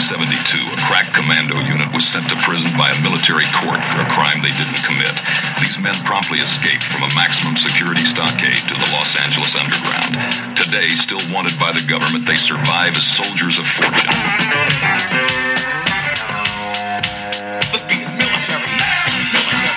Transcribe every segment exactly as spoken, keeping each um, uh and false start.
seventy-two, a crack commando unit was sent to prison by a military court for a crime they didn't commit. These men promptly escaped from a maximum security stockade to the Los Angeles underground. Today, still wanted by the government, they survive as soldiers of fortune. Let's be his military. Military.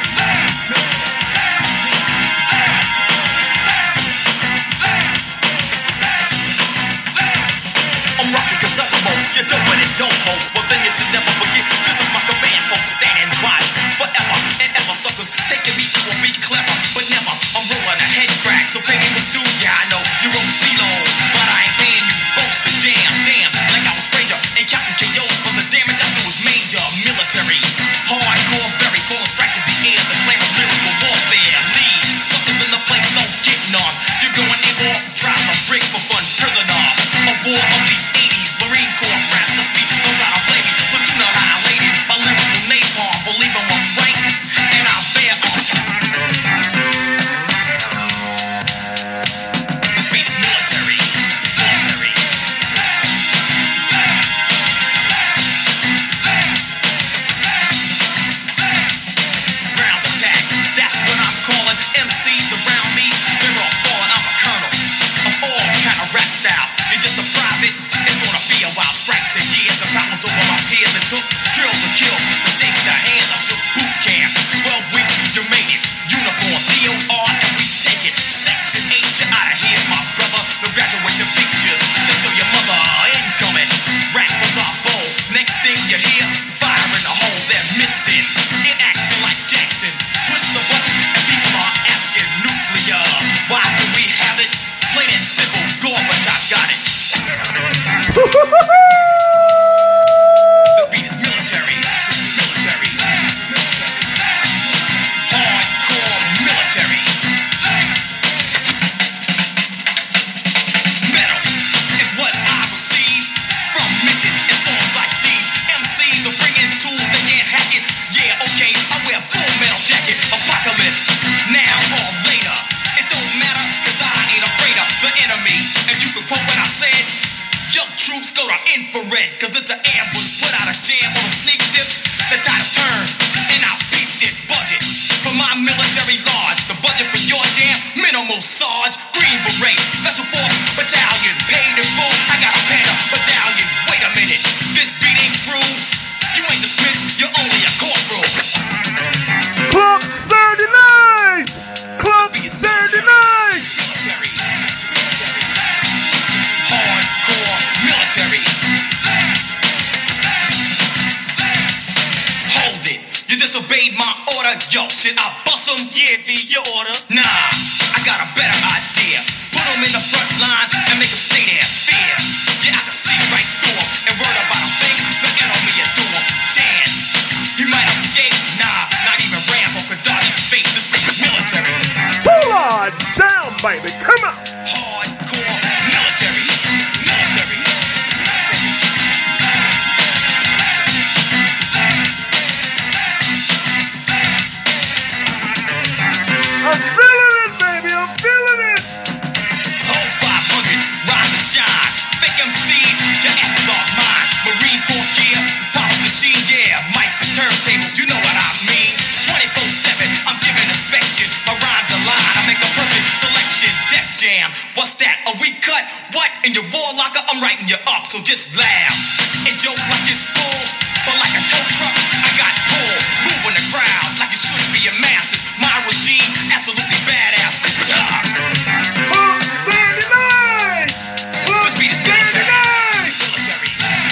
I'm rocking cause I'm the most. You don't win it, don't host. Well then you should never forget. This is my command, folks. Stand and watch forever and ever. Suckers taking me, I will be clever, but never. I'm rolling a head crack, so pay me what's due. Yeah, I know you wrote C-Lo, but I ain't paying you. Boast the jam, damn, like I was Frazier and counting K Os for the damage I do was major. Military, hardcore, very cold, strike to the air. The claim of lyrical warfare. Leave suckers in the place, no getting on. You're going a war, drive a brick for fun. Prisoner, a war of these eighties. Marine Corps rap, let's be, don't try to play me. Platoon annihilated by lyrical napalm. Believe in what's right, and I'll bear arms. Let's be military, military. Ground attack, that's what I'm calling. M Cs around me, they're all falling. I'm a colonel of all kind of rap styles. You're just a private, it's gonna be a while. Strike to years and powers over my peers. It took drills and kills to shake the hand. I shook boot camp. Twelve weeks, you made it. Uniform, D O R, and we take it. Section eight, you're out of here, my brother. No graduation pictures to show your mother. Incoming, rap was our bowl. Next thing you hear, fire in the hole. They're missing in action like Jackson. Push the button and people are asking nuclear. Why do we have it? Plain and simple, Gorbachev got it. This beat is military, military, hardcore military. Medals is what I receive from missions and songs like these. M Cs are bringing tools, they can't hack it. Yeah, okay, I wear full metal jacket. Apocalypse, now or later. It don't matter, cause I ain't afraid of the enemy. And you can quote what I said. Yo, troops go to infrared, cause it's an ambush. Put out a jam on a sneak tip. The tide has turned, and I peaked it. Budget for my military lodge. The budget for your jam, minimal Sarge. Green Beret, Special Forces Battalion. Paid in full, I got a Panda Battalion. Wait a minute, this beat ain't through. You ain't dismissed, you're only a corporal. Club Saturday night! Club Saturday night! Military. Hardcore military. Hold it. You disobeyed my order. Yo, should I bust them? Yeah, be your order. Nah, I got a better idea. Put them in the front line and make them stay there. Fear. Yeah, I can see right through them. And word about a thing, the enemy will do them. Chance. He might escape. Nah, not even Rambo could dodge his fate. This big military. Pull on down, baby. Come on. Hardcore military. Military. I'm feeling it, baby. I'm feeling it. Whole five hundred, rise and shine. Fake M Cs, your asses are mine. Marine Corps gear, pops machine, yeah. Mics and turntables, you know what I mean. twenty-four seven, I'm giving inspection. My rhymes align, I make a perfect selection. Def Jam, what's that? Are we cut? What? In your war locker, I'm writing you up, so just laugh. And joke like it's bull, but like a tow truck, I got pull. Moving the crowd like it should be a masses. My regime, absolutely badass. Yeah. Club Saturday night! Club This beat is Saturday military. night! Military.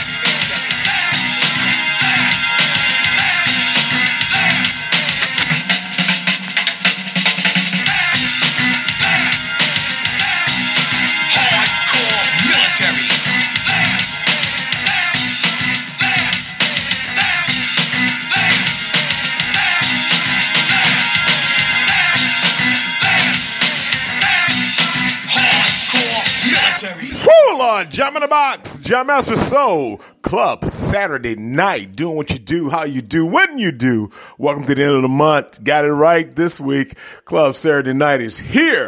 Hardcore military. Hardcore military. Hold on, Jam in the Box, Jam Master Soul, Club Saturday night, doing what you do, how you do, when you do. Welcome to the end of the month. Got it right this week. Club Saturday night is here.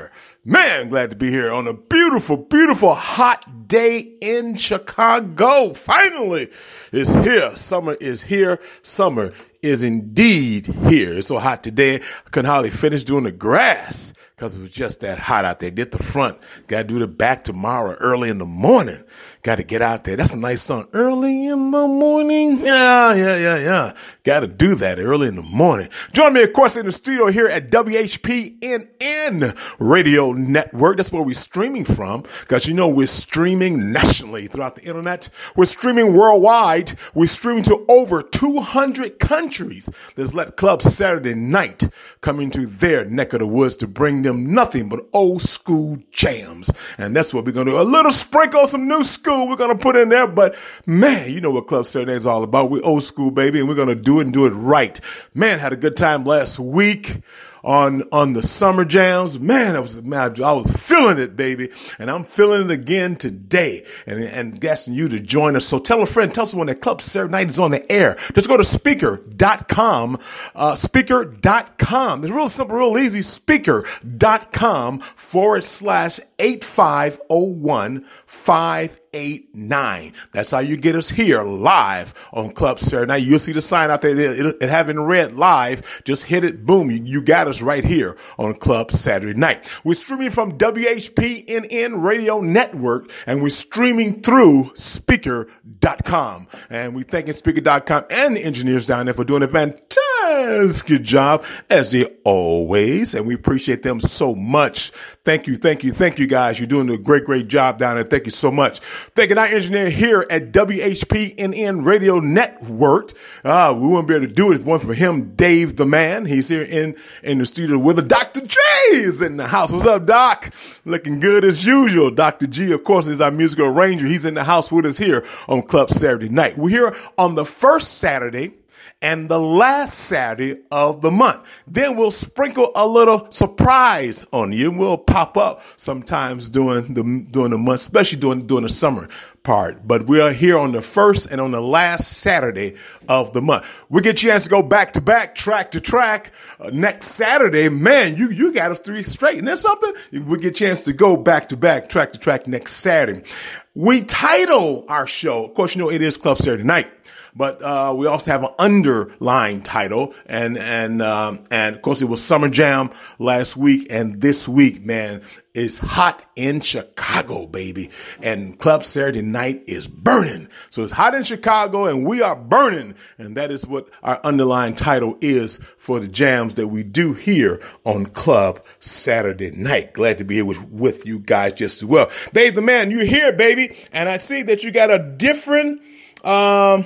Man, glad to be here on a beautiful, beautiful hot day in Chicago. Finally, it's here. Summer is here. Summer is indeed here. It's so hot today, I couldn't hardly finish doing the grass because it was just that hot out there. Did the front. Got to do the back tomorrow early in the morning. Got to get out there. That's a nice song. Early in the morning. Yeah, yeah, yeah, yeah. Got to do that early in the morning. Join me, of course, in the studio here at W H P N N Radio Network. That's where we're streaming from because, you know, we're streaming nationally throughout the internet. We're streaming worldwide. We're streaming to over two hundred countries. There's Let Club Saturday Night coming to their neck of the woods to bring them nothing but old school jams. And that's what we're going to do. A little sprinkle, some new school we're going to put in there. But man, you know what Club Saturday is all about. We're old school, baby, and we're going to do it and do it right. Man, had a good time last week on on the summer jams. Man, I was man, I was feeling it, baby, and I'm feeling it again today. And and asking you to join us. So tell a friend, tell someone that Club Saturday Night is on the air. Just go to speaker dot com, uh, speaker dot com. It's real simple, real easy. speaker dot com forward slash eight five oh one five eight nine. That's how you get us here live on Club Saturday Night. You'll see the sign out there. It, it, it having red live. Just hit it. Boom. You, you got us right here on Club Saturday Night. We're streaming from W H P N N Radio Network, and we're streaming through speaker dot com. And we thanking speaker dot com and the engineers down there for doing a fantastic job, as they always. And we appreciate them so much. Thank you, thank you, thank you, guys. You're doing a great, great job down there. Thank you so much. Thank you, our engineer here at W H P N N Radio Network. Uh, we wouldn't be able to do it if it wasn't for him, Dave the Man. He's here in, in the studio with a Doctor J is in the house. What's up, Doc? Looking good as usual. Doctor G, of course, is our musical arranger. He's in the house with us here on Club Saturday Night. We're here on the first Saturday and the last Saturday of the month. Then we'll sprinkle a little surprise on you. We'll pop up sometimes during the during the month, especially during during the summer part. But we are here on the first and on the last Saturday of the month. We get a chance to go back to back, track to track. Uh, next Saturday, man, you you got us three straight. Isn't that something? We get a chance to go back to back, track to track next Saturday. We title our show, of course, you know it is Club Saturday Night. But uh we also have an underlying title, and and um, and of course it was Summer Jam last week, and this week, man, is hot in Chicago, baby, and Club Saturday Night is burning. So it's hot in Chicago, and we are burning, and that is what our underlying title is for the jams that we do here on Club Saturday Night. Glad to be here with with you guys just as well. Dave the Man, you're here, baby, and I see that you got a different um.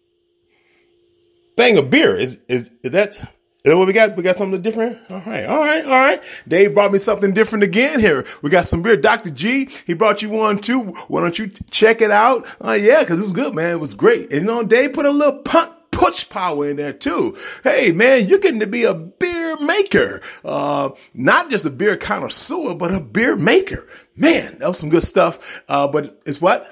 thing of beer. Is, is, is that, is that what we got? We got something different? All right. All right. All right. Dave brought me something different again here. We got some beer. Doctor G, he brought you one too. Why don't you t- check it out? Uh, yeah, cause it was good, man. It was great. And you know, Dave put a little pump, push power in there too. Hey, man, you're getting to be a beer maker. Uh, not just a beer connoisseur, but a beer maker. Man, that was some good stuff. Uh, but it's what?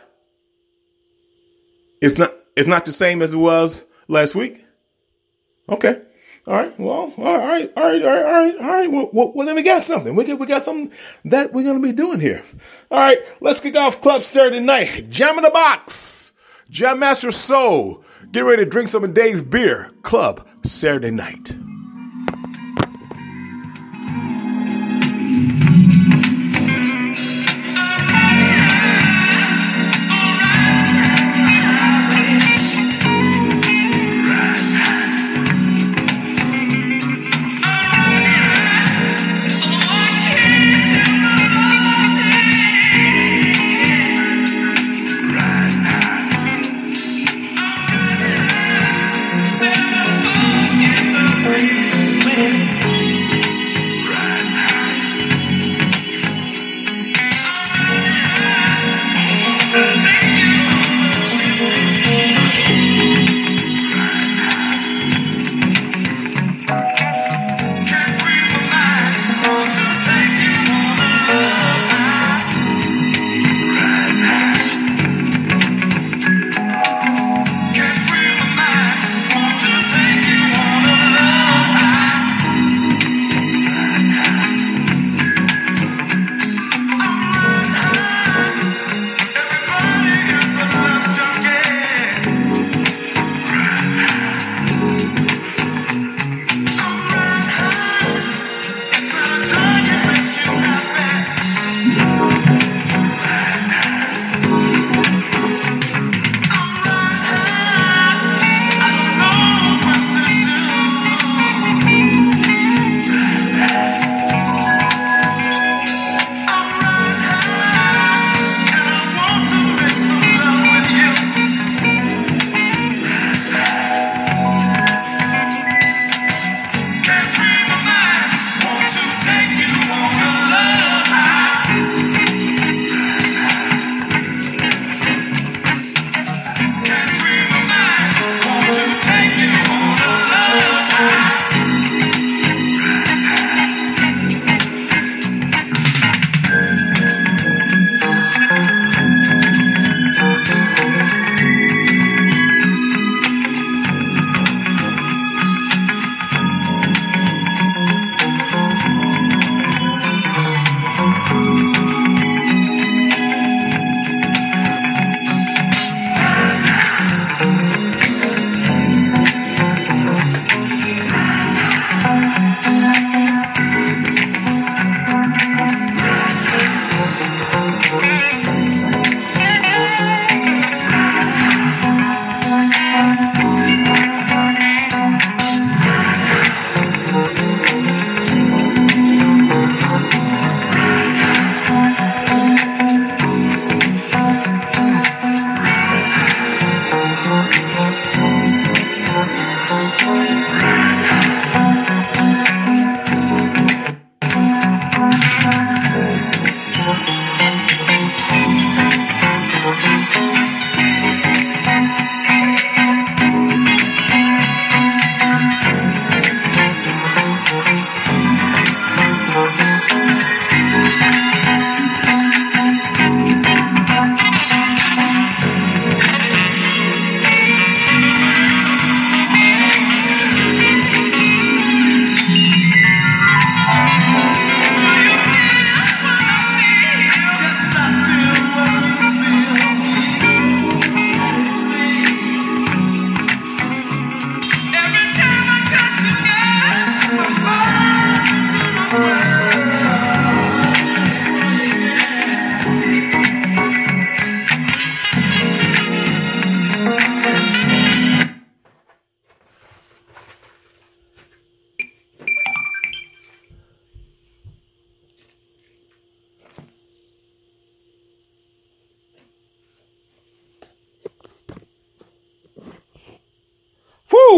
It's not, it's not the same as it was last week. Okay. All right. Well, all right. All right. All right. All right. All right. Well, well, well then we got something. We got, we got something that we're going to be doing here. All right. Let's kick off Club Saturday Night. Jam in the Box. Jam Master Soul. Get ready to drink some of Dave's beer. Club Saturday Night. Yeah.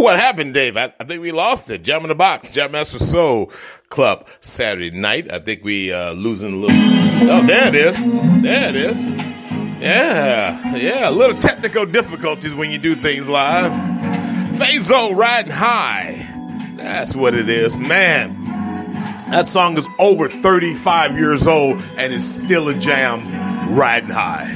what happened, Dave? I, I think we lost it. Jam in the Box, Jam Master Soul Club, Saturday night. I think we uh, losing a little. Oh, there it is. There it is. Yeah, yeah. A little technical difficulties when you do things live. Fazo Riding High. That's what it is, man. That song is over thirty-five years old and is still a jam. Riding High.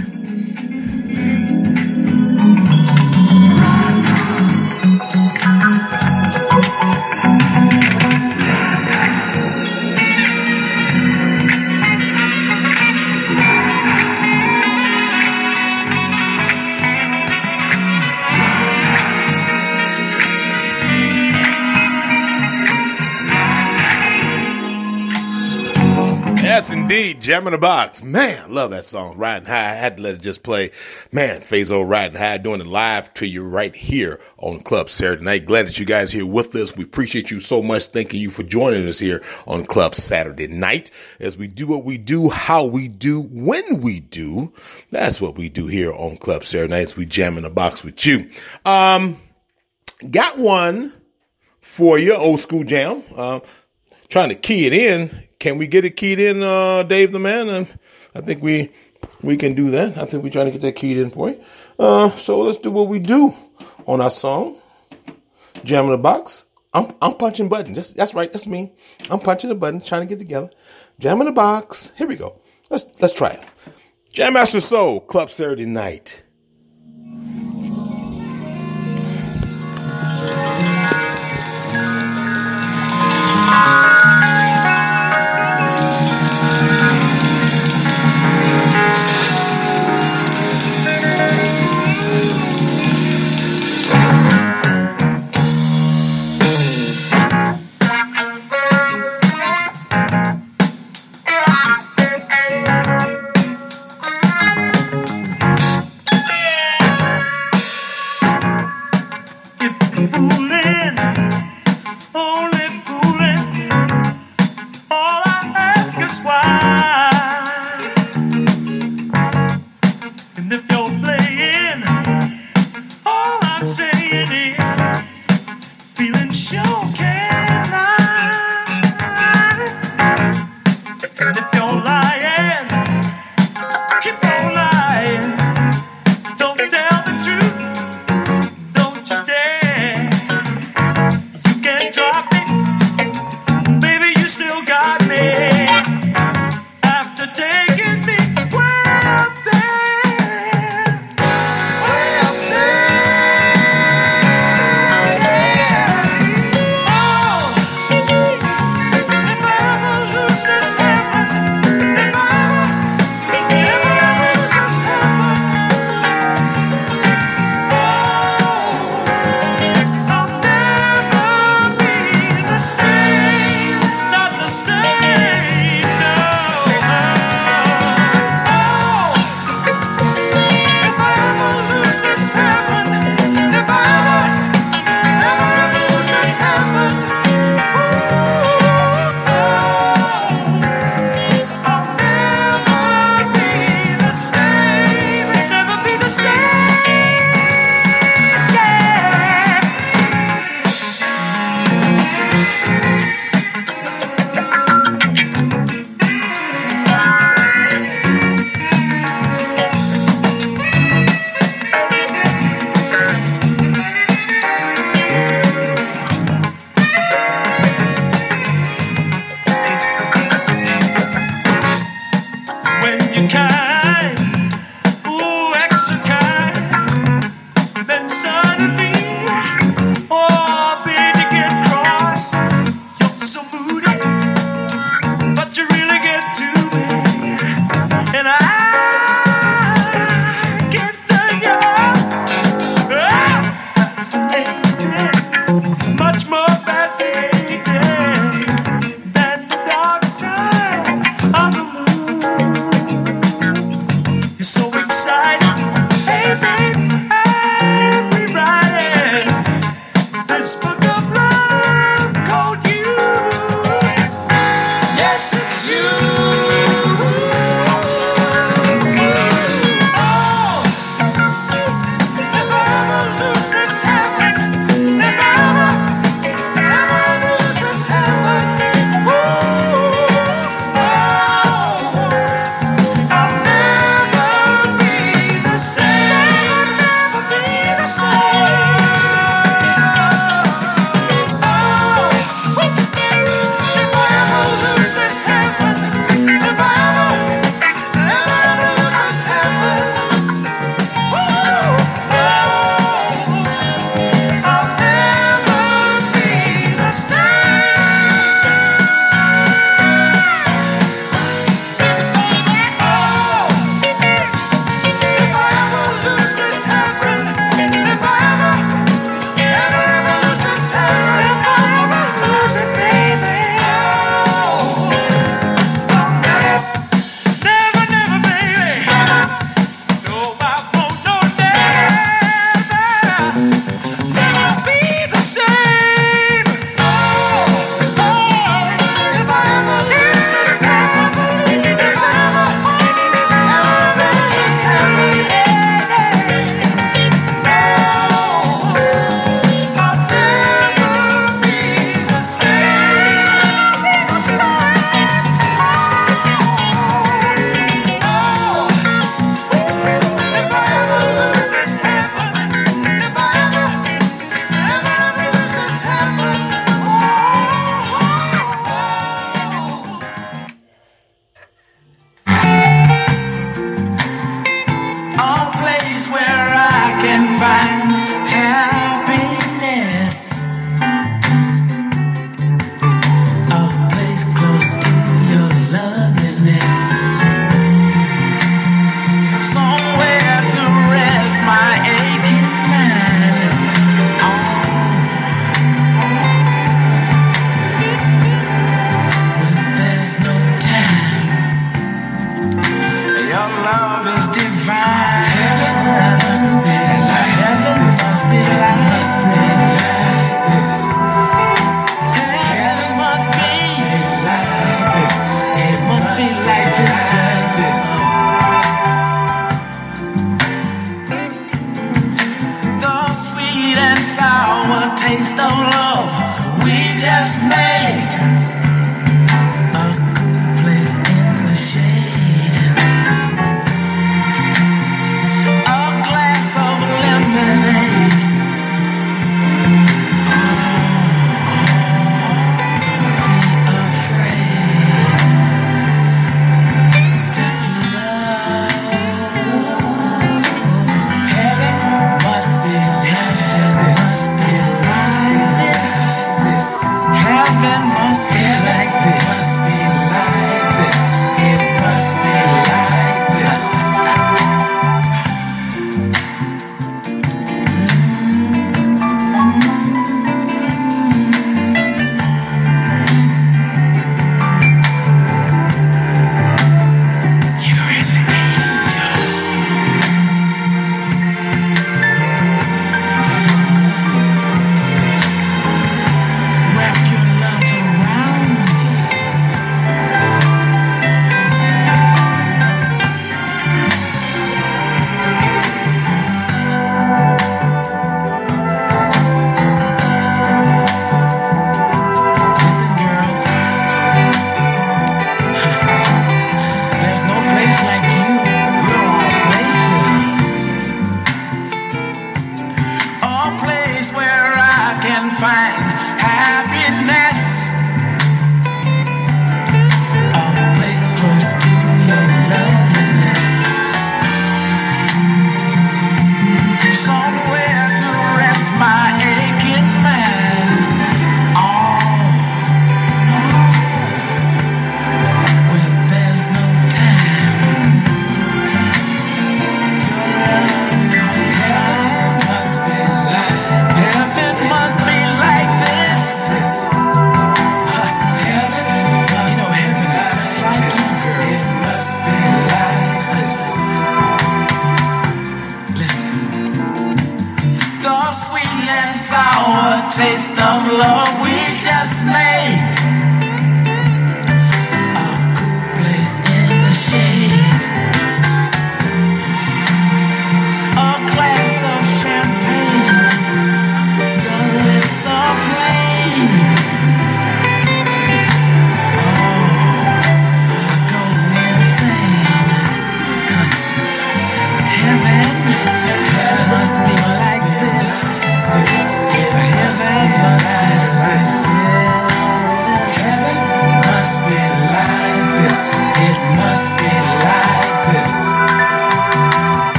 Yes, indeed. Jam in the Box. Man, love that song. Riding High. I had to let it just play. Man, Fazo Riding High, doing it live to you right here on Club Saturday Night. Glad that you guys are here with us. We appreciate you so much. Thanking you for joining us here on Club Saturday Night as we do what we do, how we do, when we do. That's what we do here on Club Saturday Night. We jam in the box with you. Um, got one for you, old school jam. Uh, trying to key it in. Can we get it keyed in, uh, Dave the man? And I think we we can do that. I think we're trying to get that keyed in for you. Uh, so let's do what we do on our song, Jam in the Box. I'm I'm punching buttons. That's, that's right. That's me. I'm punching the buttons, trying to get together. Jam in the Box. Here we go. Let's let's try it. Jam Master Soul Club Saturday Night. If I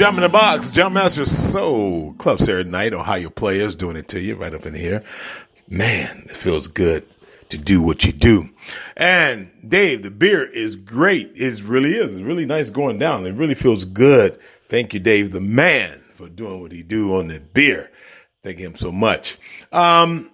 Jam in the Box, Jam Master Soul, Club Saturday Night, Ohio Players doing it to you right up in here. Man, it feels good to do what you do. And Dave, the beer is great. It really is. It's really nice going down. It really feels good. Thank you, Dave, the man, for doing what he do on the beer. Thank him so much. Um,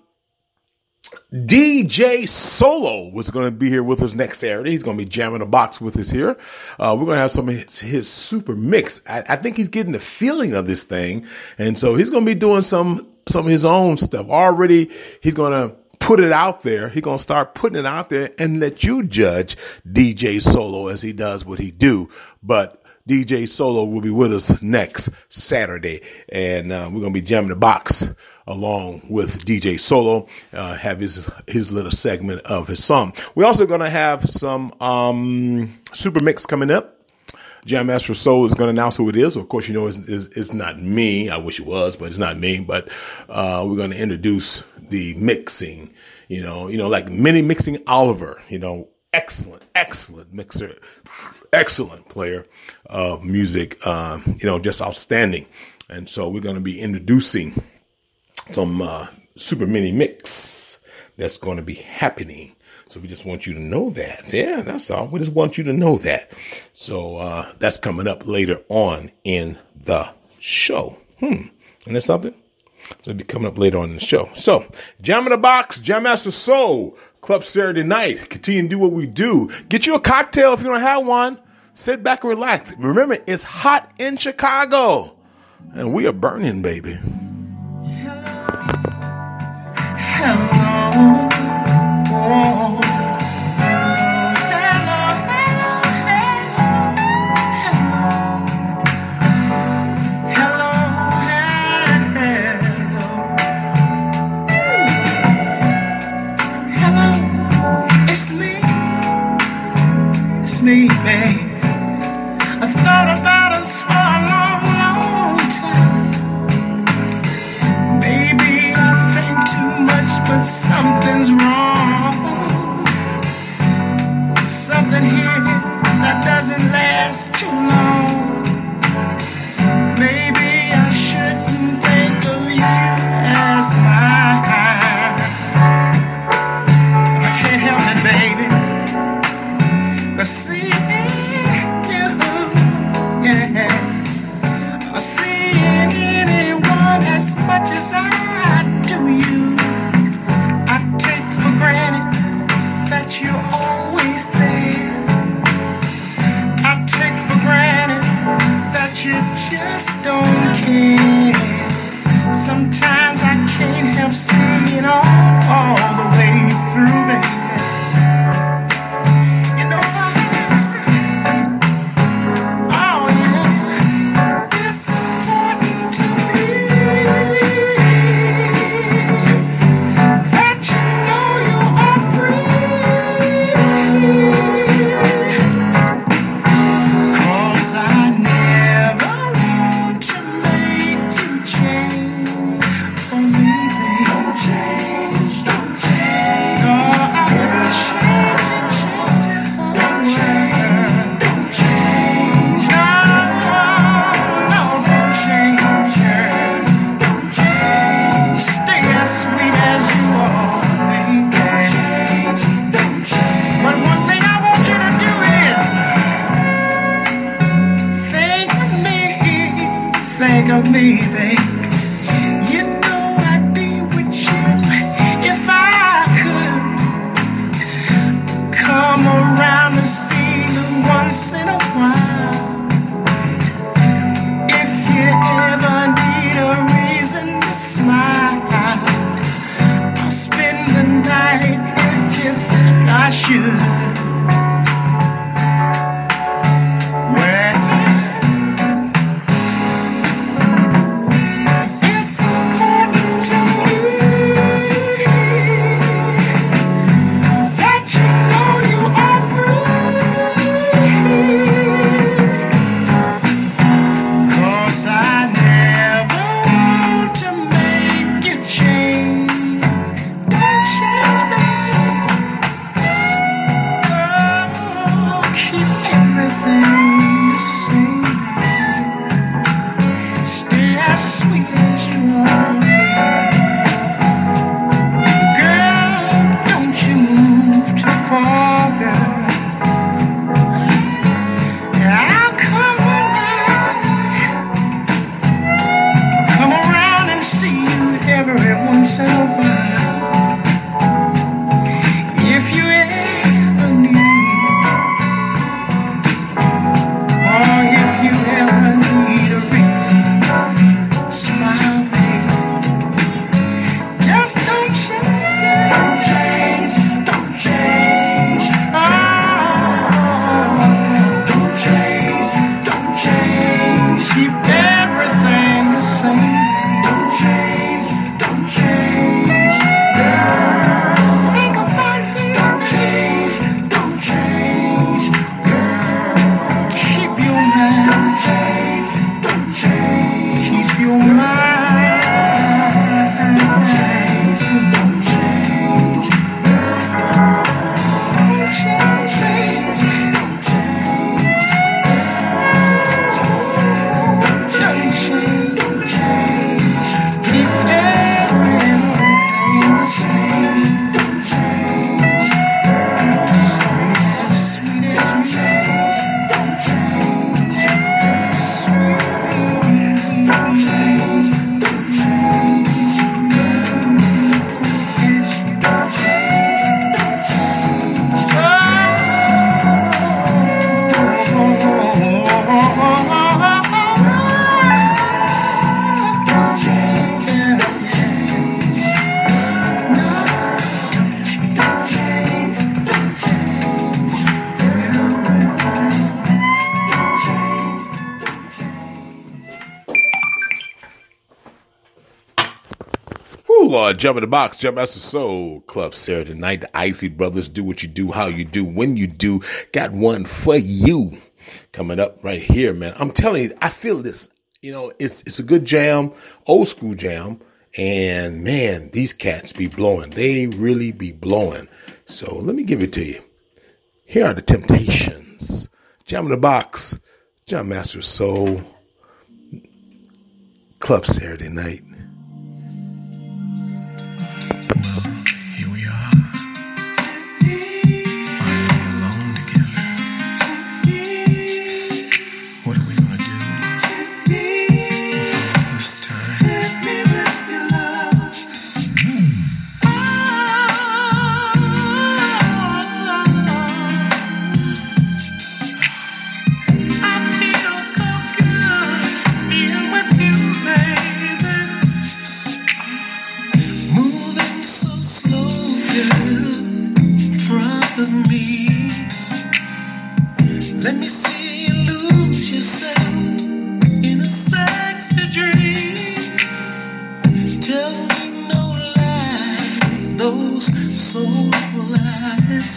D J Solo was going to be here with us next Saturday. He's going to be jamming the box with us here. Uh, we're going to have some of his, his super mix. I, I think he's getting the feeling of this thing. And so he's going to be doing some, some of his own stuff. Already, he's going to put it out there. He's going to start putting it out there and let you judge D J Solo as he does what he do. But D J Solo will be with us next Saturday, and uh, we're going to be jamming the box along with D J Solo, uh, have his his little segment of his song. We're also going to have some um, super mix coming up. Jam Master Soul is going to announce who it is. Of course, you know, it's, it's, it's not me. I wish it was, but it's not me. But uh, we're going to introduce the mixing, you know, you know, like mini mixing Oliver, you know, excellent, excellent mixer, excellent player of music, um, you know, just outstanding. And so we're going to be introducing some uh, super mini mix that's going to be happening. So we just want you to know that. Yeah, that's all. We just want you to know that. So uh, that's coming up later on in the show. Hmm. And that's something? So it'll be coming up later on in the show. So Jam in the Box, Jam Master Soul, Club Saturday Night. Continue to do what we do. Get you a cocktail if you don't have one. Sit back and relax. Remember, it's hot in Chicago. And we are burning, baby. Hello. Oh. Me, babe. I thought about us for a long, long time. Maybe I think too much, but something's wrong. Something here that doesn't last too long. Maybe I shouldn't think of you as mine. I can't help it, baby. 'Cause see you, yeah. I see anyone as much as I do you. I take for granted that you're always there. I take for granted that you just don't care. Sometimes I can't help seeing all, all the way through, baby. Of me, babe. You know I'd be with you if I could come around and see you once in a while. If you ever need a reason to smile, I'll spend the night if you think I should. Uh, Jump in the Box, Jump Master Soul Club Saturday night. The Icy Brothers, do what you do, how you do, when you do. Got one for you coming up right here, man. I'm telling you, I feel this. You know, it's it's a good jam, old school jam. And man, these cats be blowing. They really be blowing. So let me give it to you. Here are the Temptations. Jam in the Box, Jam Master Soul Club Saturday night. Here we are, finally alone together. What are we gonna do with all this time? I feel so good being with you, baby. Moving so slow, girl, in front of me. Let me see you lose yourself in a sexy dream. Tell me no lies, those soulful eyes.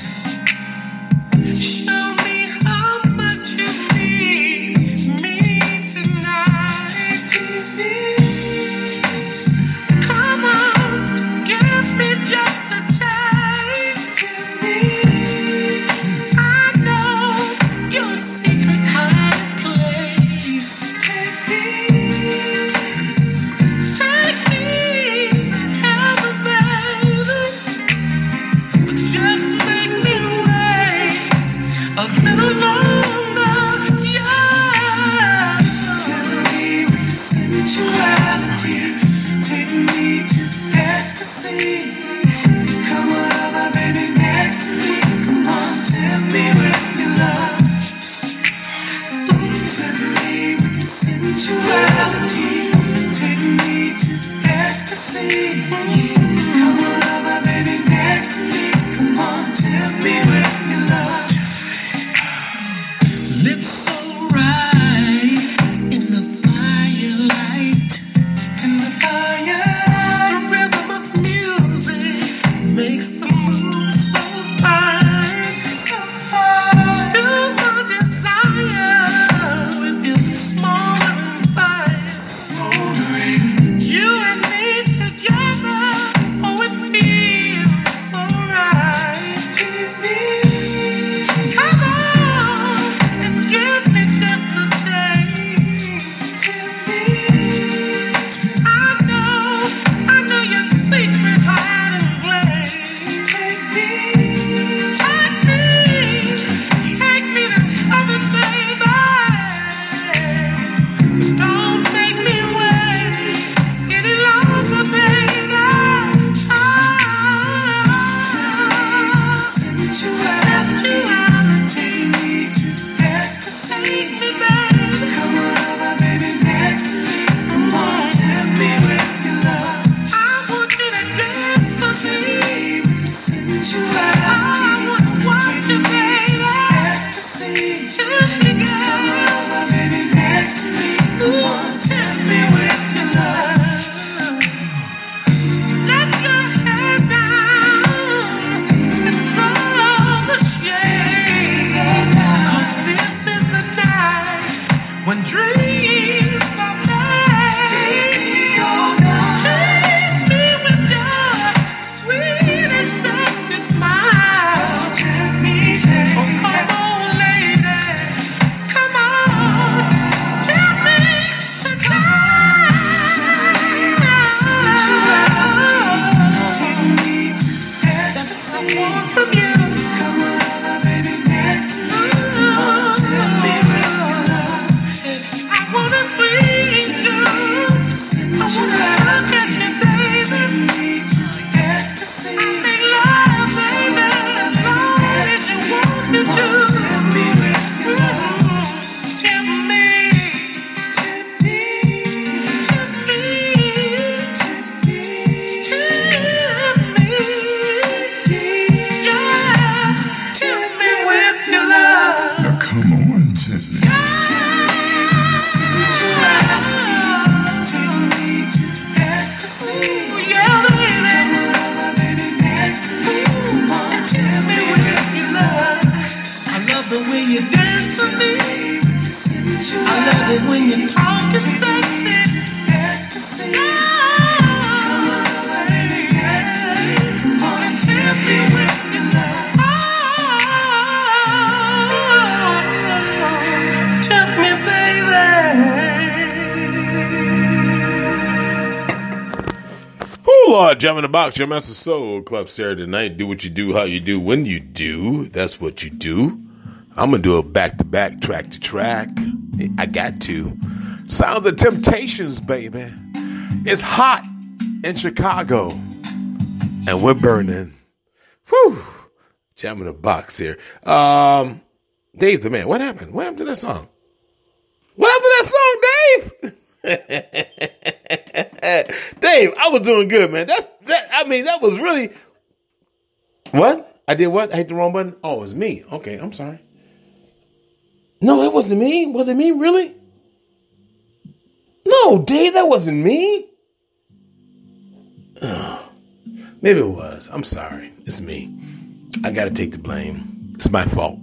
Show me how much you need me tonight. Tease me. Come on, give me just a taste. I know your secret hiding place. Take me, take me to heaven, baby. Just make me wait a little longer, yeah. Tell me with your sensuality, take me to ecstasy. Come on over, baby, next to me. Come on, tell me with your love. Ooh, tell me with your sensuality, take me to ecstasy. Come on over, baby, next to me. Come on, tell me with your love. Lips so right in the firelight, in the fire. The rhythm of music makes the mood so fine, so fine. Feel my desire with you, smoldering fire, smoldering. You and me together, oh, it feels so right. Tease me, come on, and give me just a taste. Tell me, I know, I know your secret hiding place. Take me, take me, take me to heaven, baby. Don't make me wait any longer, baby. Ah, sensuality, take me to ecstasy. Take me, baby. Come on over, baby, next to me. Come on, tell me with your love. I want you to dance for me with the sensuality. I wanna watch you, baby. Ecstasy. Take me, girl. Come on over, baby, next to me. Come on, tell me with your love. Let your head down and draw the shade. 'Cause this is the night when dreams are made. Take me all night. Tease me with your sweet and sexy smile. Tell me, lady. Oh, come on, lady. Come on. Tell me tonight. Take me to ecstasy. That's what I want from you. Come on over, baby, next to me. Come on, tell me with your love. I wanna squeeze you. I wanna look at you, baby. Take me to ecstasy. I make love, baby, as long as you want me to. Tell me with your love. Tell me, tell me, tell me, tell me, tell me, yeah. more. Jam in the Box, your Master Soul Club Saturday night. Do what you do, how you do, when you do. That's what you do. I'm going to do a back-to-back, track-to-track. I got to. Sounds of Temptations, baby. It's hot in Chicago, and we're burning. Whew. Jam in the Box here. Um, Dave the Man, what happened? What happened to that song? What happened to that song, Dave? Dave, I was doing good, man. That's that. I mean, that was really what I did. What I hit the wrong button. Oh, it was me. Okay, I'm sorry. No, it wasn't me. Was it me? Really? No, Dave, that wasn't me. Oh, maybe it was. I'm sorry. It's me. I got to take the blame. It's my fault.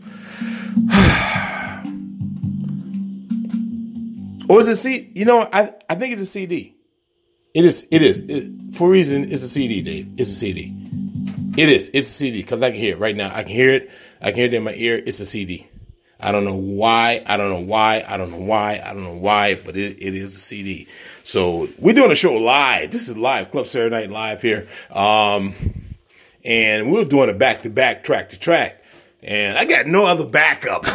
Or is it C? You know, I I think it's a C D. It is. It is. It, for a reason, it's a C D, Dave. It's a C D. It is. It's a C D because I can hear it right now. I can hear it. I can hear it in my ear. It's a C D. I don't know why. I don't know why. I don't know why. I don't know why. But it, it is a C D. So we're doing a show live. This is live. Club Saturday Night Live here. Um, and we're doing a back to back, track to track. And I got no other backup.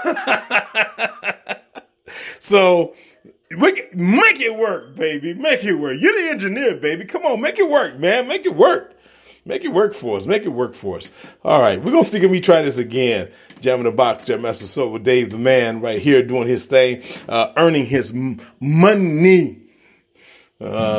So. Make it work, baby. Make it work. You're the engineer, baby. Come on, make it work, man. Make it work. Make it work for us. Make it work for us. All right, we're going to see if we try this again. Jam in the Box, Jam Master Soul with Dave the Man right here doing his thing, uh, earning his m- money. Uh,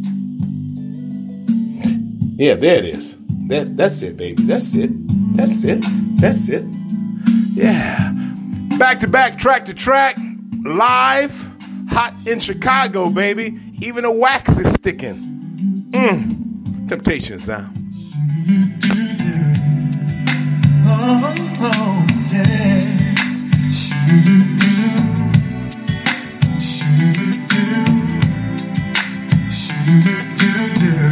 yeah, there it is. That, that's it, baby. That's it. That's it. That's it. Yeah. Back to back, track to track, live. Hot in Chicago, baby. Even the wax is sticking. Mm. Temptations now. Oh, oh yes. Shoo-doo-doo. Shoo-doo-doo. Shoo-doo-doo-doo.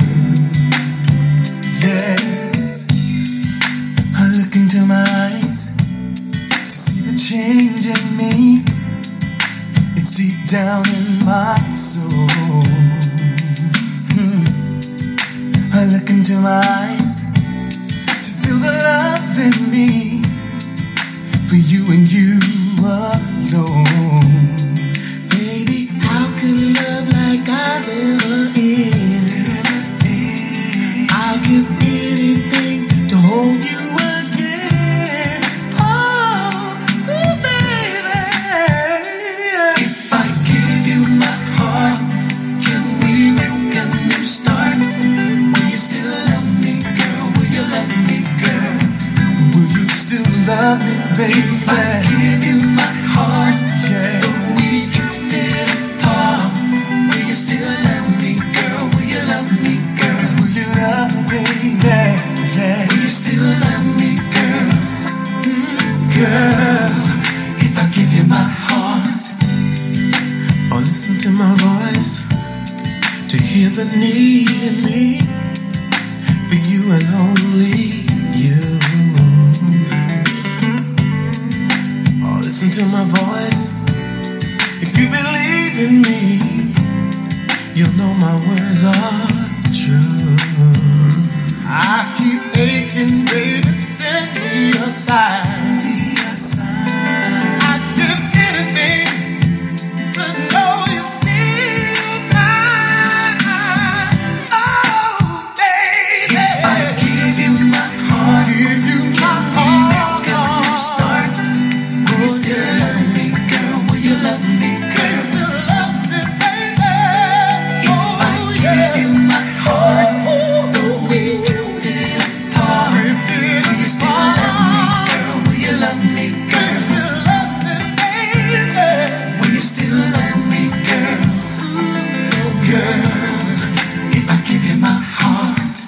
Yes. I look into my eyes to see the change in me. Deep down in my soul, hmm. I look into my eyes to feel the love in me, for you and you alone. Baby, how can love like ours ever end? I'll give anything to hold you again. Oh, ooh, baby. Love me, baby. If I give you my heart, yeah. But we drifted apart. Will you still love me, girl? Will you love me, girl? Will you love me, baby? Yeah. Will you still love me, girl? Mm, girl, if I give you my heart, or listen to my voice to hear the need in me for you and only you. Listen to my voice. If you believe in me, you'll know my words are true. I keep aching, baby, set me aside. I'd do anything to know you're still mine. Oh, baby. If I give you my heart, give you my heart. Will you still love me, girl? Will you love me, girl? Will you still love me, baby? If oh, I give yeah. you my heart, though we drifted apart, will you still love me, girl? Will you love me, girl? Will you still love me, baby? Will you still love me, girl? Oh, girl, if I give you my heart.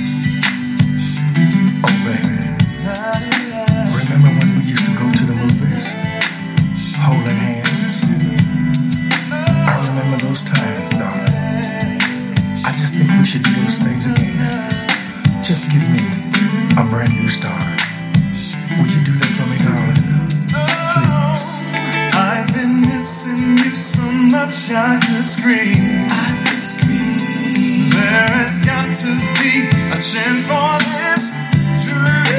Oh, baby. Remember when we used to go to the movies? Holding hands. I remember those times, darling. I just think we should do those things again. Just give me a brand new start. Would you do that for me, darling? Please. I've been missing you so much I could scream. I could scream. There has got to be a chance for this to be.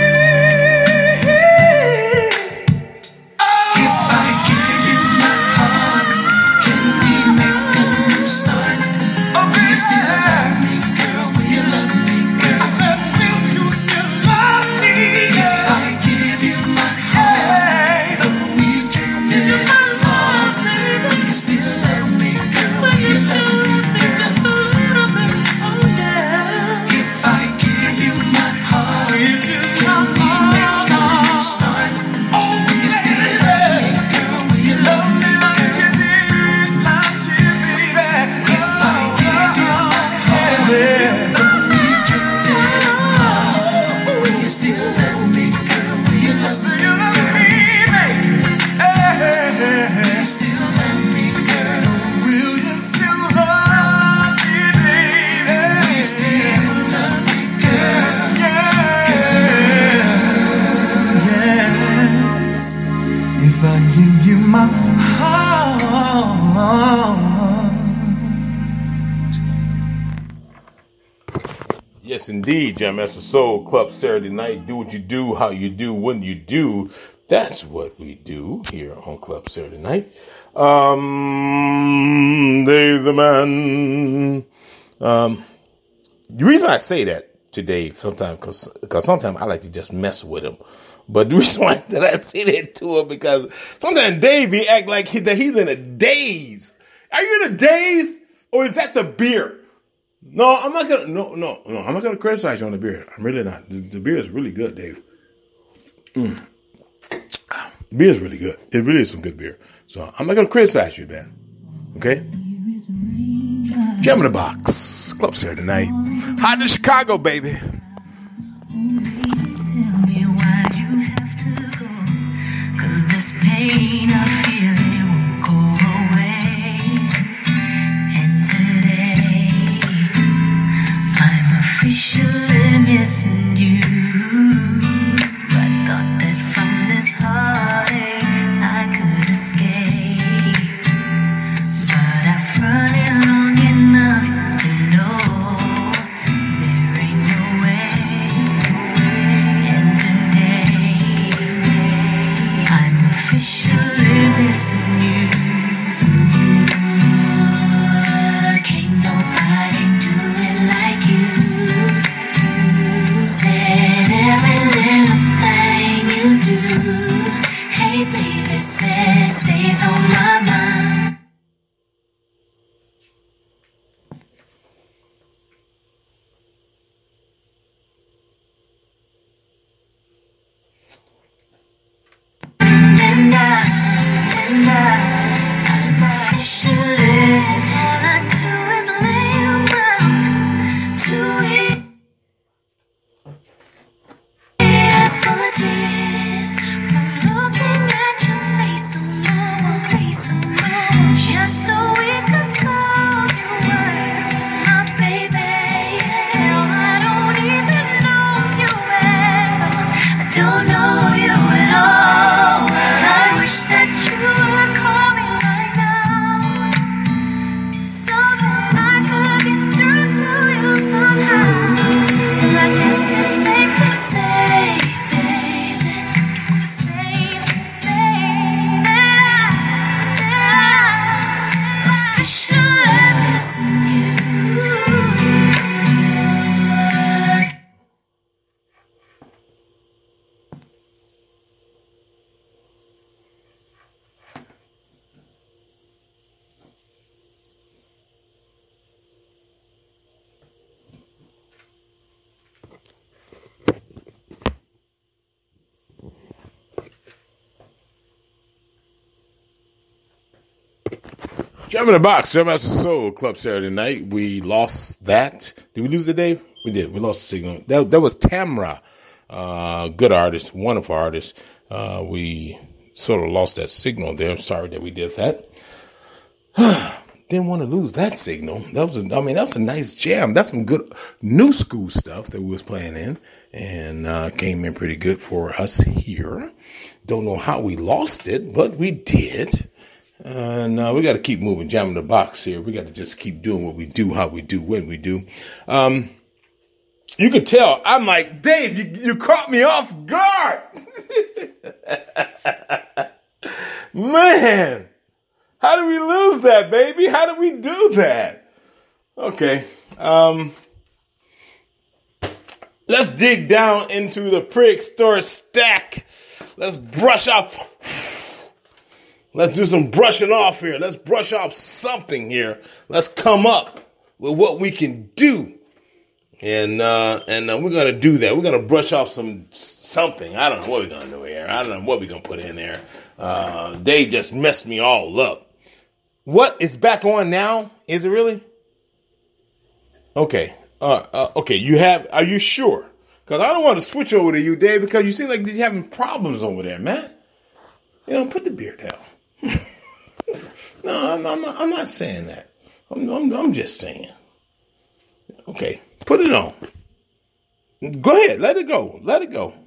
If I give you my heart, can we make a new start? Oh, will you still love me, girl? Will you love me, girl? I said, will you still love me? If I give you my heart, though we've drifted apart, will you still love me, girl? Will you love me, girl? Just a little bit, oh yeah. If I give you my heart, give you can we make a new start? Oh, will you still love me, girl? Will you love me, girl? If I give you my heart, though we've drifted apart, will you still love me, girl? Will you love me, girl? Will you still love me, girl? Will you still love me, baby? Will you still love me, girl? Yes. If I give you my heart. Yes, indeed, Jam Master Soul Club Saturday night. Do what you do, how you do, when you do. That's what we do here on Club Saturday night. Um, Dave the Man. Um, the reason I say that to Dave sometimes, because because sometimes I like to just mess with him. But the reason why that I say that to him, because sometimes Dave be act like he, that he's in a daze. Are you in a daze, or is that the beer? No, I'm not gonna. No, no, no. I'm not gonna criticize you on the beer. I'm really not. The, the beer is really good, Dave. Mm. The beer is really good. It really is some good beer. So I'm not gonna criticize you, man. Okay. Jam in the Box, Club Saturday night. Hot in Chicago, baby. Tell me why you have to go, 'cause this pain I feel it won't go away. And today I'm officially missing you. I thought that from this heartache I could escape, but I've run it long enough to know there ain't no way. And today I'm officially missing you. Can't nobody do it like you. Said every little thing you do. Hey baby, said stays on my mind. And I, and I, I'm officially, all I do is lay around to eat. Tears full of tears from looking at your face alone, face alone. Just a week ago you were my baby. Now I don't even know you well. I don't know you at all. Well, I wish that you would call me right now, so that I could get through to you somehow. And I guess it's safe to say, baby, safe to say that I, that I'm officially missing you. Jam in the Box, Jam Master Soul Club Saturday night. We lost that. Did we lose it, Dave? We did. We lost the signal. That, that was Tamra. Uh, good artist, wonderful artist. Uh, we sort of lost that signal there. Sorry that we did that. Didn't want to lose that signal. That was, a, I mean, that was a nice jam. That's some good new school stuff that we was playing in, and uh, came in pretty good for us here. Don't know how we lost it, but we did. And uh, we got to keep moving, jamming the box here. We got to just keep doing what we do, how we do, when we do. Um, you can tell I'm like, Dave, you, you caught me off guard. Man, how did we lose that, baby? How did we do that? Okay. Um, let's dig down into the prehistoric stack. Let's brush off. Let's do some brushing off here. Let's brush off something here. Let's come up with what we can do. And uh, and uh, we're going to do that. We're going to brush off some something. I don't know what we're going to do here. I don't know what we're going to put in there. Uh, they just messed me all up. What is back on now? Is it really? Okay. Uh, uh, okay. You have, are you sure? Because I don't want to switch over to you, Dave, because you seem like you're having problems over there, man. You know, put the beer down. No, I'm, I'm, not, I'm not saying that. I'm, I'm, I'm just saying. Okay, put it on. Go ahead, let it go. Let it go.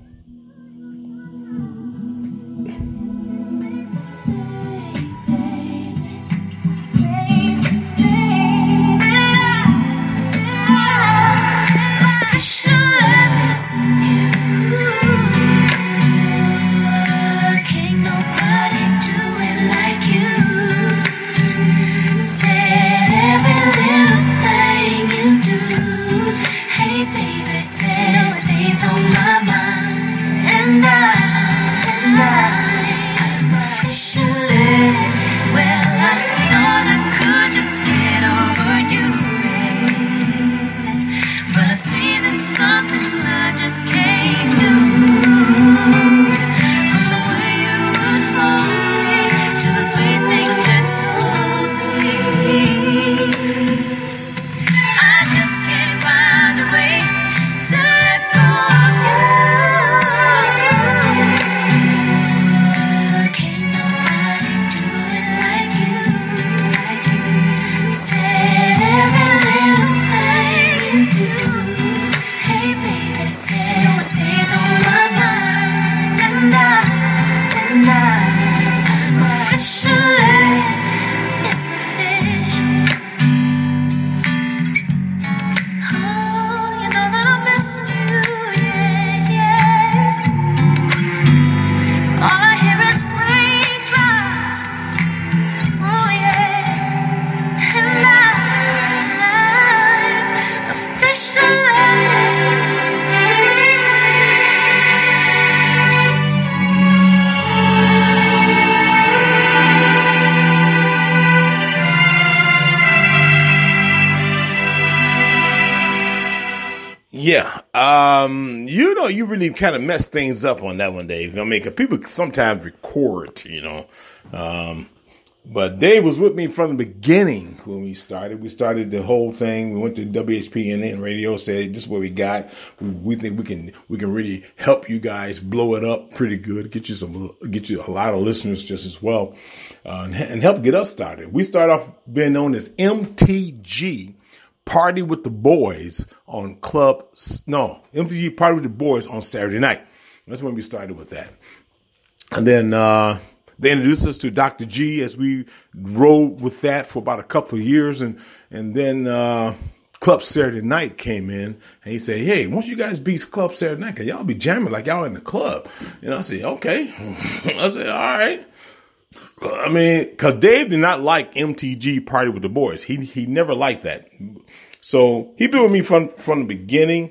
Yeah, um, you know, you really kind of messed things up on that one, Dave. I mean, 'cause people sometimes record, you know, um, but Dave was with me from the beginning when we started. We started the whole thing. We went to W H P N N radio, said, this is what we got. We, we think we can, we can really help you guys blow it up pretty good, get you some, get you a lot of listeners just as well, uh, and, and help get us started. We start off being known as M T G. Party with the Boys on Club, no, M T G Party with the Boys on Saturday night. That's when we started with that. And then uh, they introduced us to Doctor G as we rode with that for about a couple of years. And and then uh, Club Saturday Night came in and he said, hey, why don't you guys be Club Saturday Night? Because y'all be jamming like y'all in the club. And I said, okay. I said, all right. I mean, because Dave did not like M T G Party with the Boys. He he never liked that. So he been with me from, from the beginning.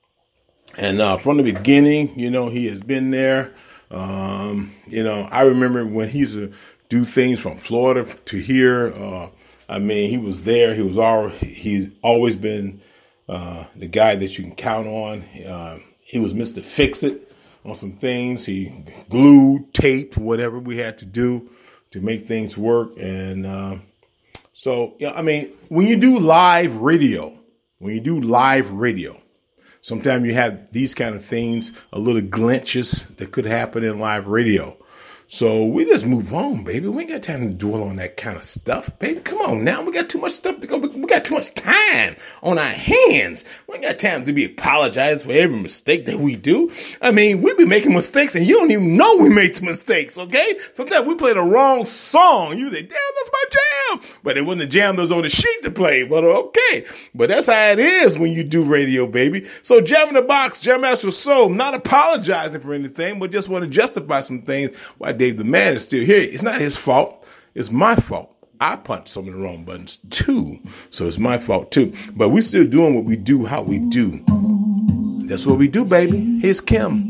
And uh, from the beginning, you know, he has been there. Um, you know, I remember when he used to do things from Florida to here. Uh, I mean, he was there. He was all, he's always been uh, the guy that you can count on. Uh, he was Mister Fix-It on some things. He glued, taped, whatever we had to do to make things work. And uh, so, yeah, I mean, when you do live radio, when you do live radio, sometimes you have these kind of things, a little glitches that could happen in live radio. So we just move on, baby. We ain't got time to dwell on that kind of stuff, baby. Come on now. We got too much stuff to go. We got too much time on our hands. We ain't got time to be apologizing for every mistake that we do. I mean, we be making mistakes and you don't even know we made the mistakes, okay? Sometimes we play the wrong song. You say, damn, that's my jam. But it wasn't the jam that was on the sheet to play. But okay. But that's how it is when you do radio, baby. So Jam in the Box, Jam Master Soul, not apologizing for anything, but just want to justify some things why Dave the Man is still here. It's not his fault. It's my fault. I punched some of the wrong buttons too. So it's my fault too. But we still doing what we do, how we do. That's what we do, baby. Here's Kim.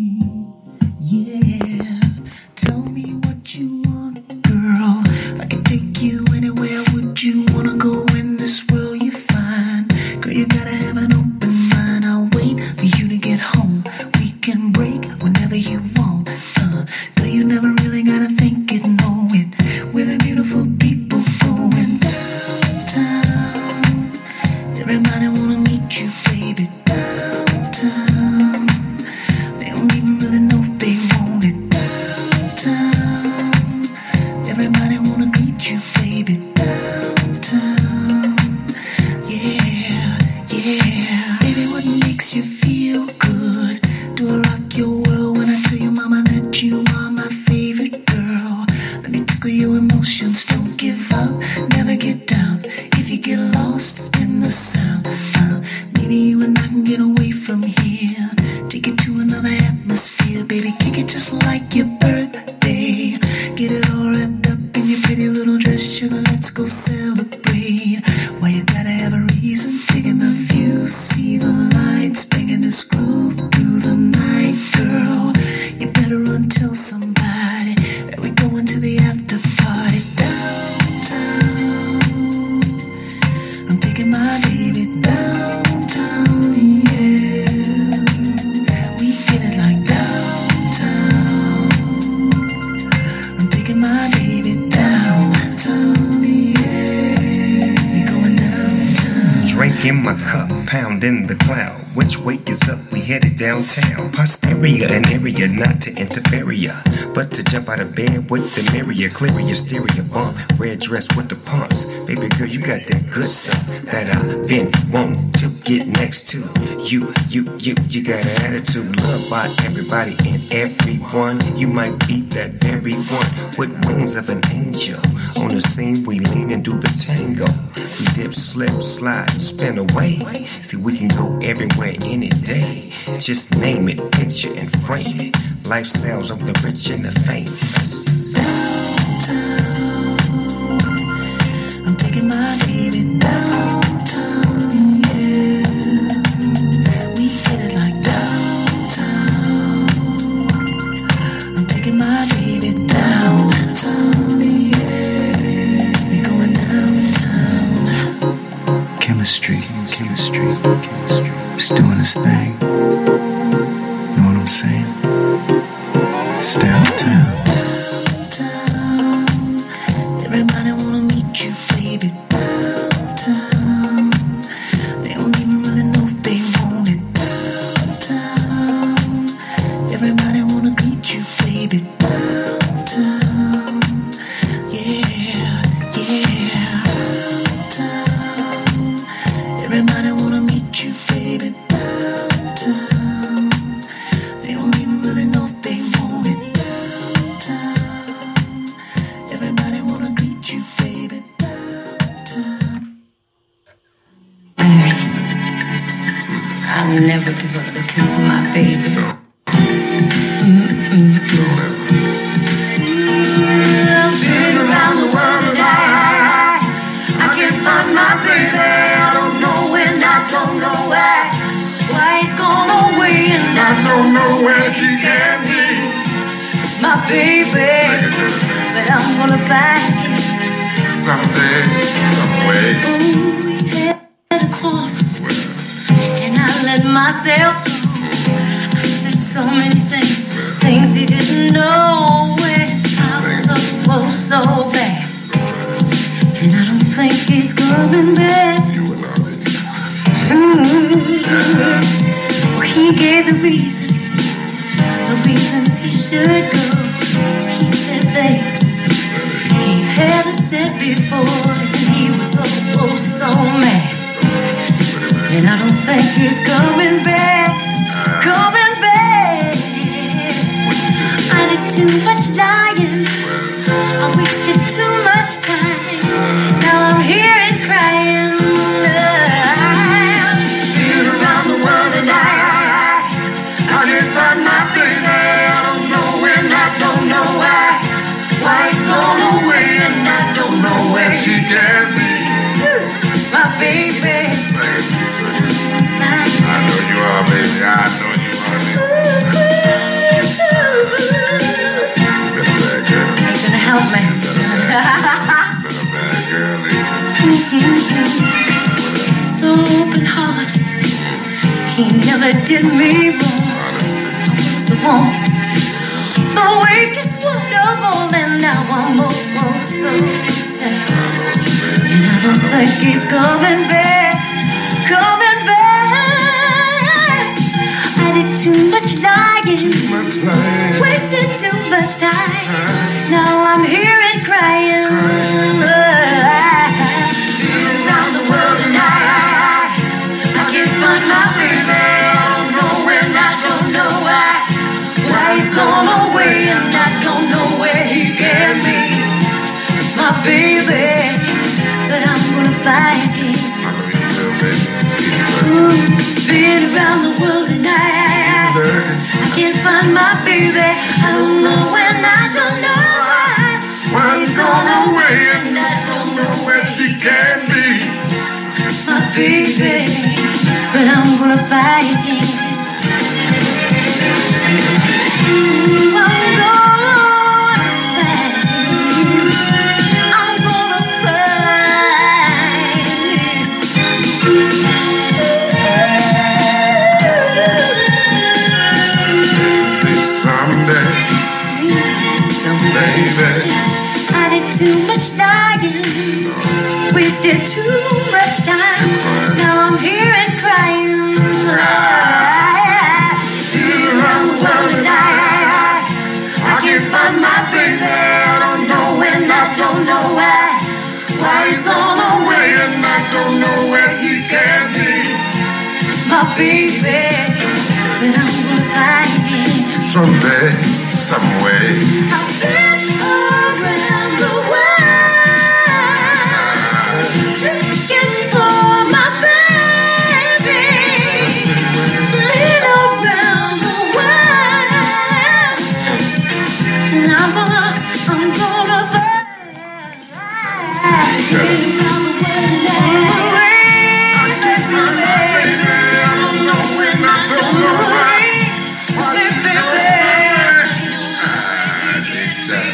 Yeah, tell me what you want, girl. I can take you anywhere. Would you wanna go in this world you find? Girl, you gotta have an open mind. I'll wait for you to get home. We can break whenever you want. Uh, girl, you never really gotta think it, know it. With the beautiful people going downtown. Everybody wanna meet you, baby, downtown. They don't even really know if they want it, downtown. Everybody wanna greet you, baby, downtown. Yeah, yeah. Baby, what makes you feel good? Do I rock your world when I tell your mama that you are my favorite girl? Let me tickle your emotions, don't give up, never get down. If you get lost in the sound, uh, maybe you and I can get away from here. Take it to another atmosphere, baby, kick it just like your birthday. Get it all wrapped up in your pretty little dress, sugar, let's go celebrate. Why you gotta have a reason, taking the view, see the lights, banging this groove through the night, girl. You better run, tell somebody that we're going to the after party downtown. I'm taking my baby downtown, yeah. We get it like downtown. I'm taking my baby downtown, yeah. We going downtown. Drink in my cup, pound in the cloud. Which way is up? We headed downtown. Posterior, an area not to interfere, but to jump out of bed with the merrier. Clear your stereo bump, red dress with the pumps. Baby girl, you got that good stuff that I've been wanting to get next to. You, you, you, you got an attitude. Love by everybody and everyone. You might be that very one with wings of an angel. On the scene, we lean and do the tango. We dip, slip, slide, spin away. See, we can go everywhere any day. Just name it, picture and frame it. Lifestyles of the rich and the famous. Downtown, I'm taking my baby downtown, yeah. We get it like downtown. I'm taking my baby downtown, yeah. We going downtown. Chemistry, chemistry, chemistry. It's doing its thing. Know what I'm saying? It's downtown. Downtown. Everybody wanna meet you, baby, downtown. They don't even really know if they want it, downtown. Everybody wanna greet you, baby, downtown. Yeah, yeah, downtown. Everybody wanna meet you, baby, downtown. They don't even really know if they want it, downtown. Everybody wanna greet you, baby, downtown. I'll never give up looking for my baby. I've been around the world and I, I can't find my baby. I don't know when, I don't know where. Why he's gone away and I don't know where she can be. My baby, but I'm gonna find him someday, some way. Ooh, yeah, the corner. And I let myself go. I said so many things, things he didn't know. When I was so close, so bad. And I don't think he's coming back. You will not be. Mm-hmm. He gave the reason, the reasons he should go. He said that had said before, and he was so, oh, so mad. And I don't think he's coming back, coming back. I did too much lying, I wasted too much time. Now I'm here and crying. Been around the world and I, I, I can't find my baby. I don't know when, I don't know why. Why it's gone away and I don't know where She can be. my baby. I know you are, baby. I know you are, baby. Been a bad girl. Ain't gonna help me. Been a bad girl, lately. So open heart, he never did me wrong. Was the one, the weakest one of all, and now I'm oh, oh so sad. And I don't think he's coming back, coming back. I did too much lying, Much like wasted too much time. Now I'm here and crying. Been around the world and I, I, I can't find my baby. I don't know when, I don't know why. Why he's gone away and I don't know where he can be. My baby, but I'm gonna find him. I know you will, baby. Ooh, been around the world and I, I can't find my baby. I don't know when, I don't know why. Why he's gone away And I don't know where she can be. my baby, but I'm gonna find him. Ooh, I'm gonna find him. I'm gonna find him. Someday, Someday. baby. I did too much lying, wasted too much time. Now I'm here and crying. Been around the world and I, I can't find my baby. I don't know when, I don't know why. Why he's gone away and I don't know where he can be. My baby, but I'm gonna find him. Someday, some way. I've been around the world, looking for my baby. Been around the world, and I'm gonna, I'm gonna find. Been around the world and I, I can't find my baby. I don't know when, I don't know why. Baby, I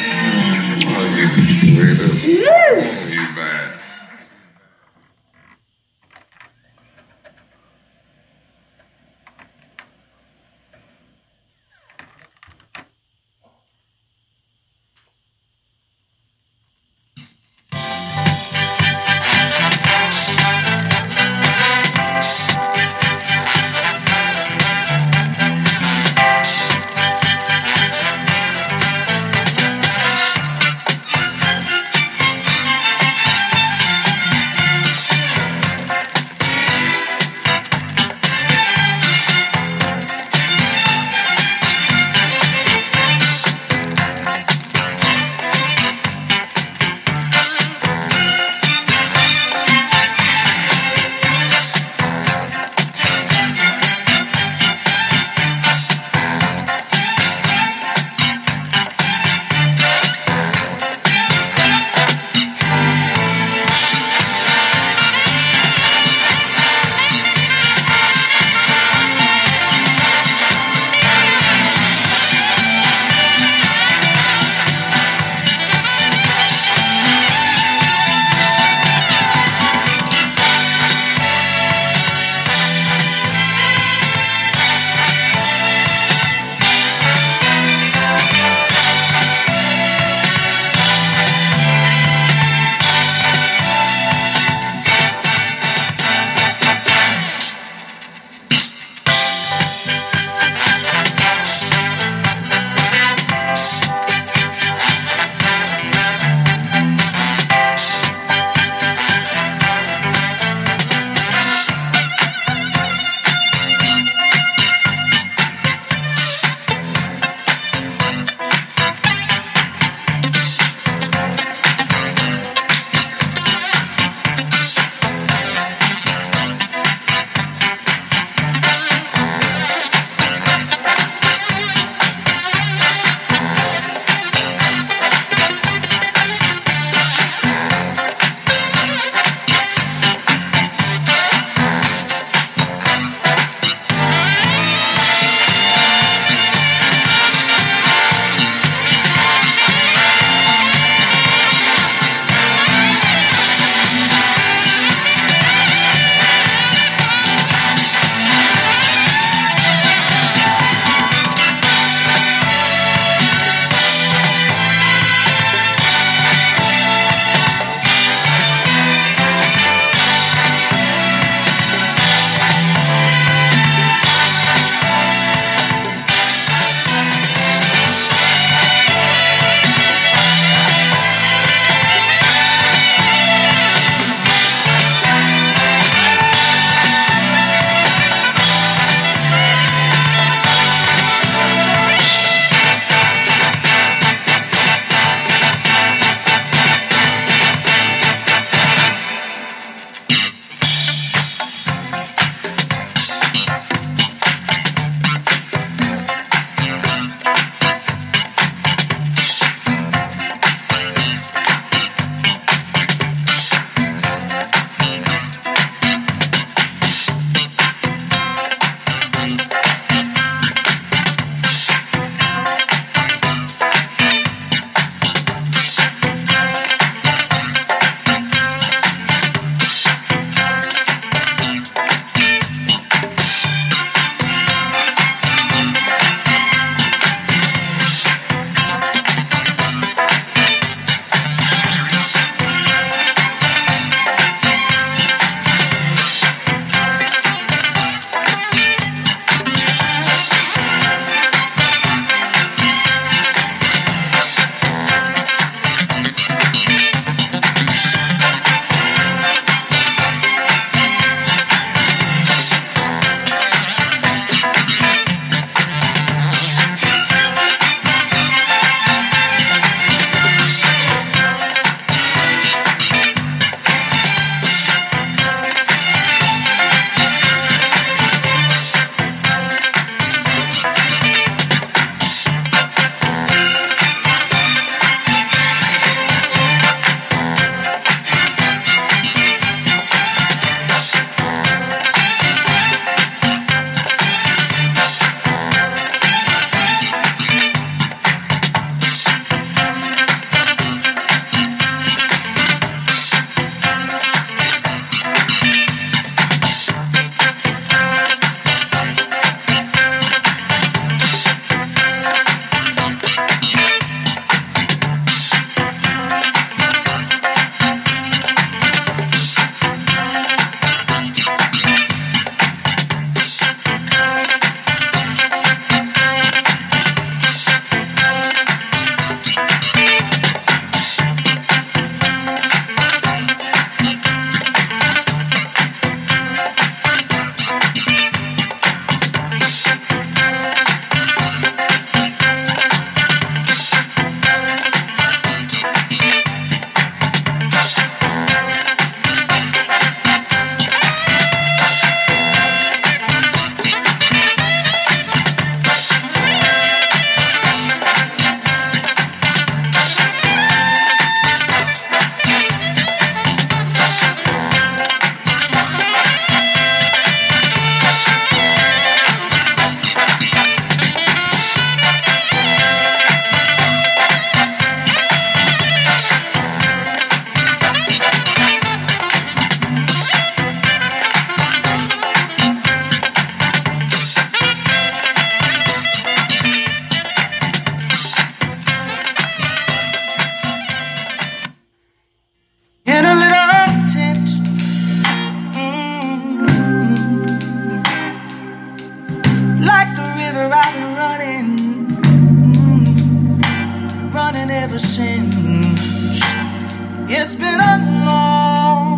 ever since. It's been a long,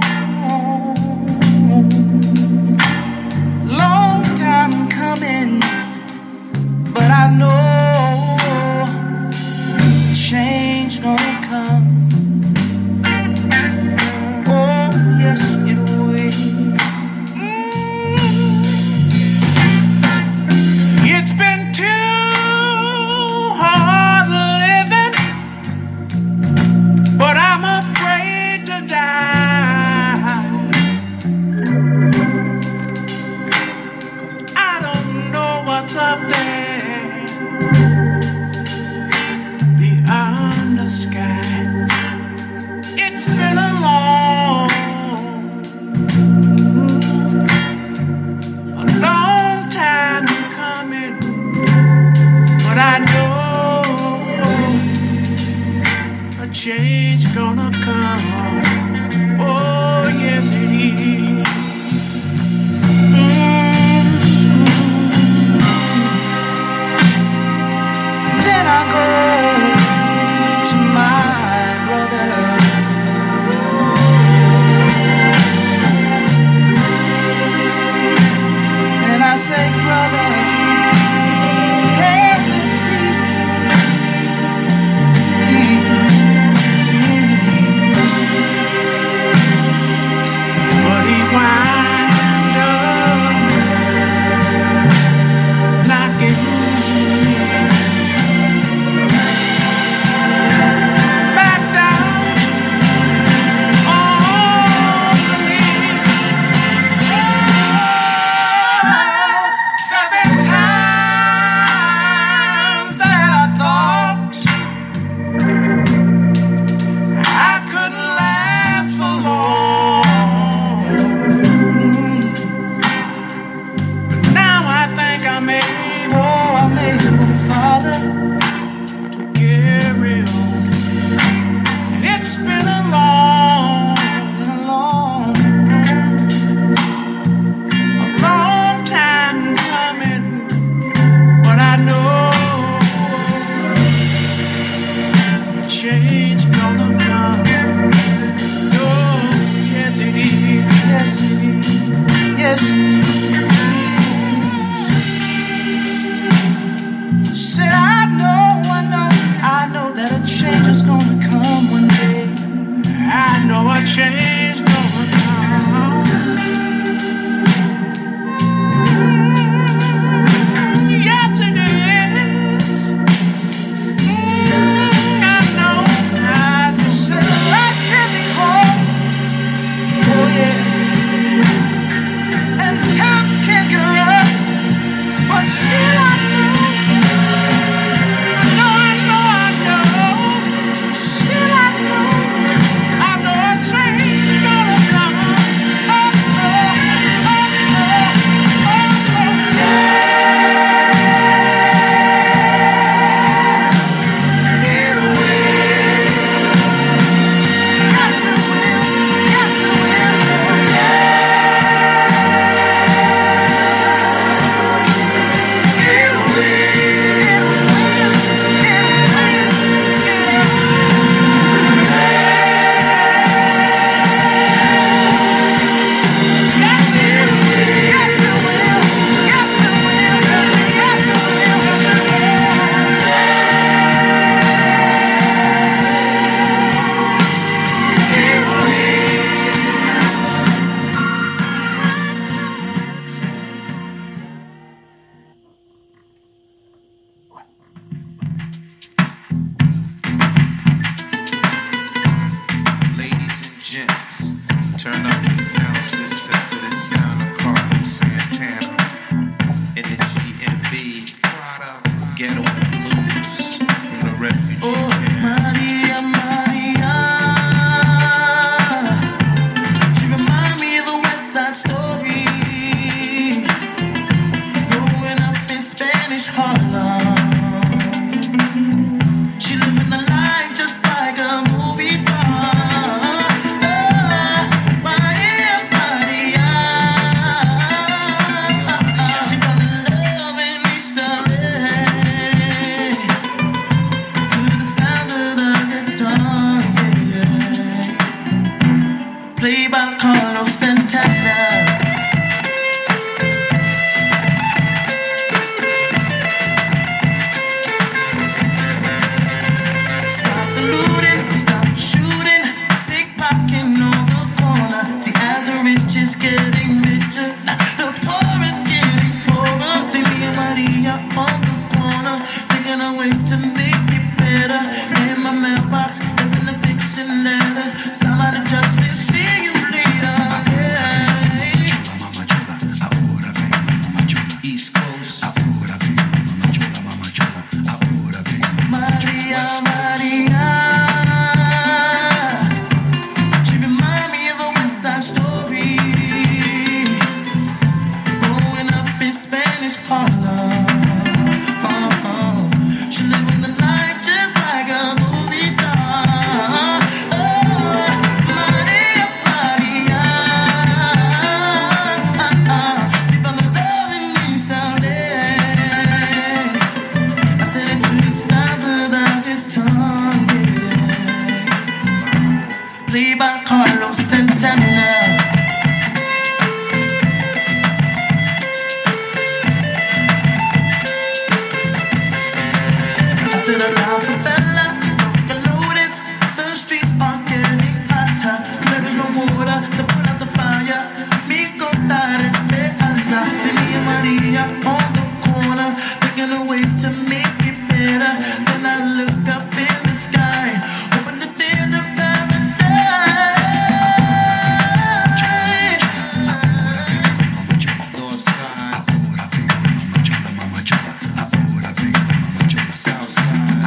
long time coming, but I know change gonna come. Oh, yes, it will. Mm. It's been too hard living, but I'm afraid to die. 'Cause I don't know what's up there beyond the sky. It's been a long, a long time coming, but I know a change gonna come. Oh, yes, it is. Mm. Then I go to my brother. And I say, brother, help me, but he wind up knocking back down on me. There been times that I thought I couldn't last for long, but now I think I'm able, I'm able, Father, to carry on. And it's been a long, a long, a long time coming, but I know change gonna come. Oh, yes it is, yes it is, yes it is. Said I know, I know, I know that a change is gonna come one day. I know a change gonna come. Yes it is. Mm, I know, I said life can be hard. Oh yeah. And times can get rough, but still I know. No, I know, I know. Still I know. I know a change gonna come. Oh, oh, oh, oh, oh, oh. It will. Yes, it will. Yes, it will. Yeah. It will. It will. It Ladies and gents, turn up the sound system to the sound of Carlos Santana and the G M B Ghetto Blues from the refugee camp. Maria, Maria, she remind me of a West Side Story, growing up in Spanish Harlem. She living the life just like a movie star. Oh, Maria, Maria. She fell in love in East L A to the sounds of the thinking of ways to make it better. Then I look up in the sky, hoping that there's a paradise. North side, south side,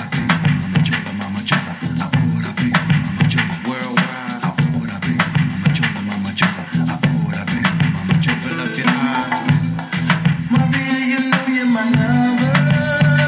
worldwide. Open up your eyes. Maria, you know you're my lover.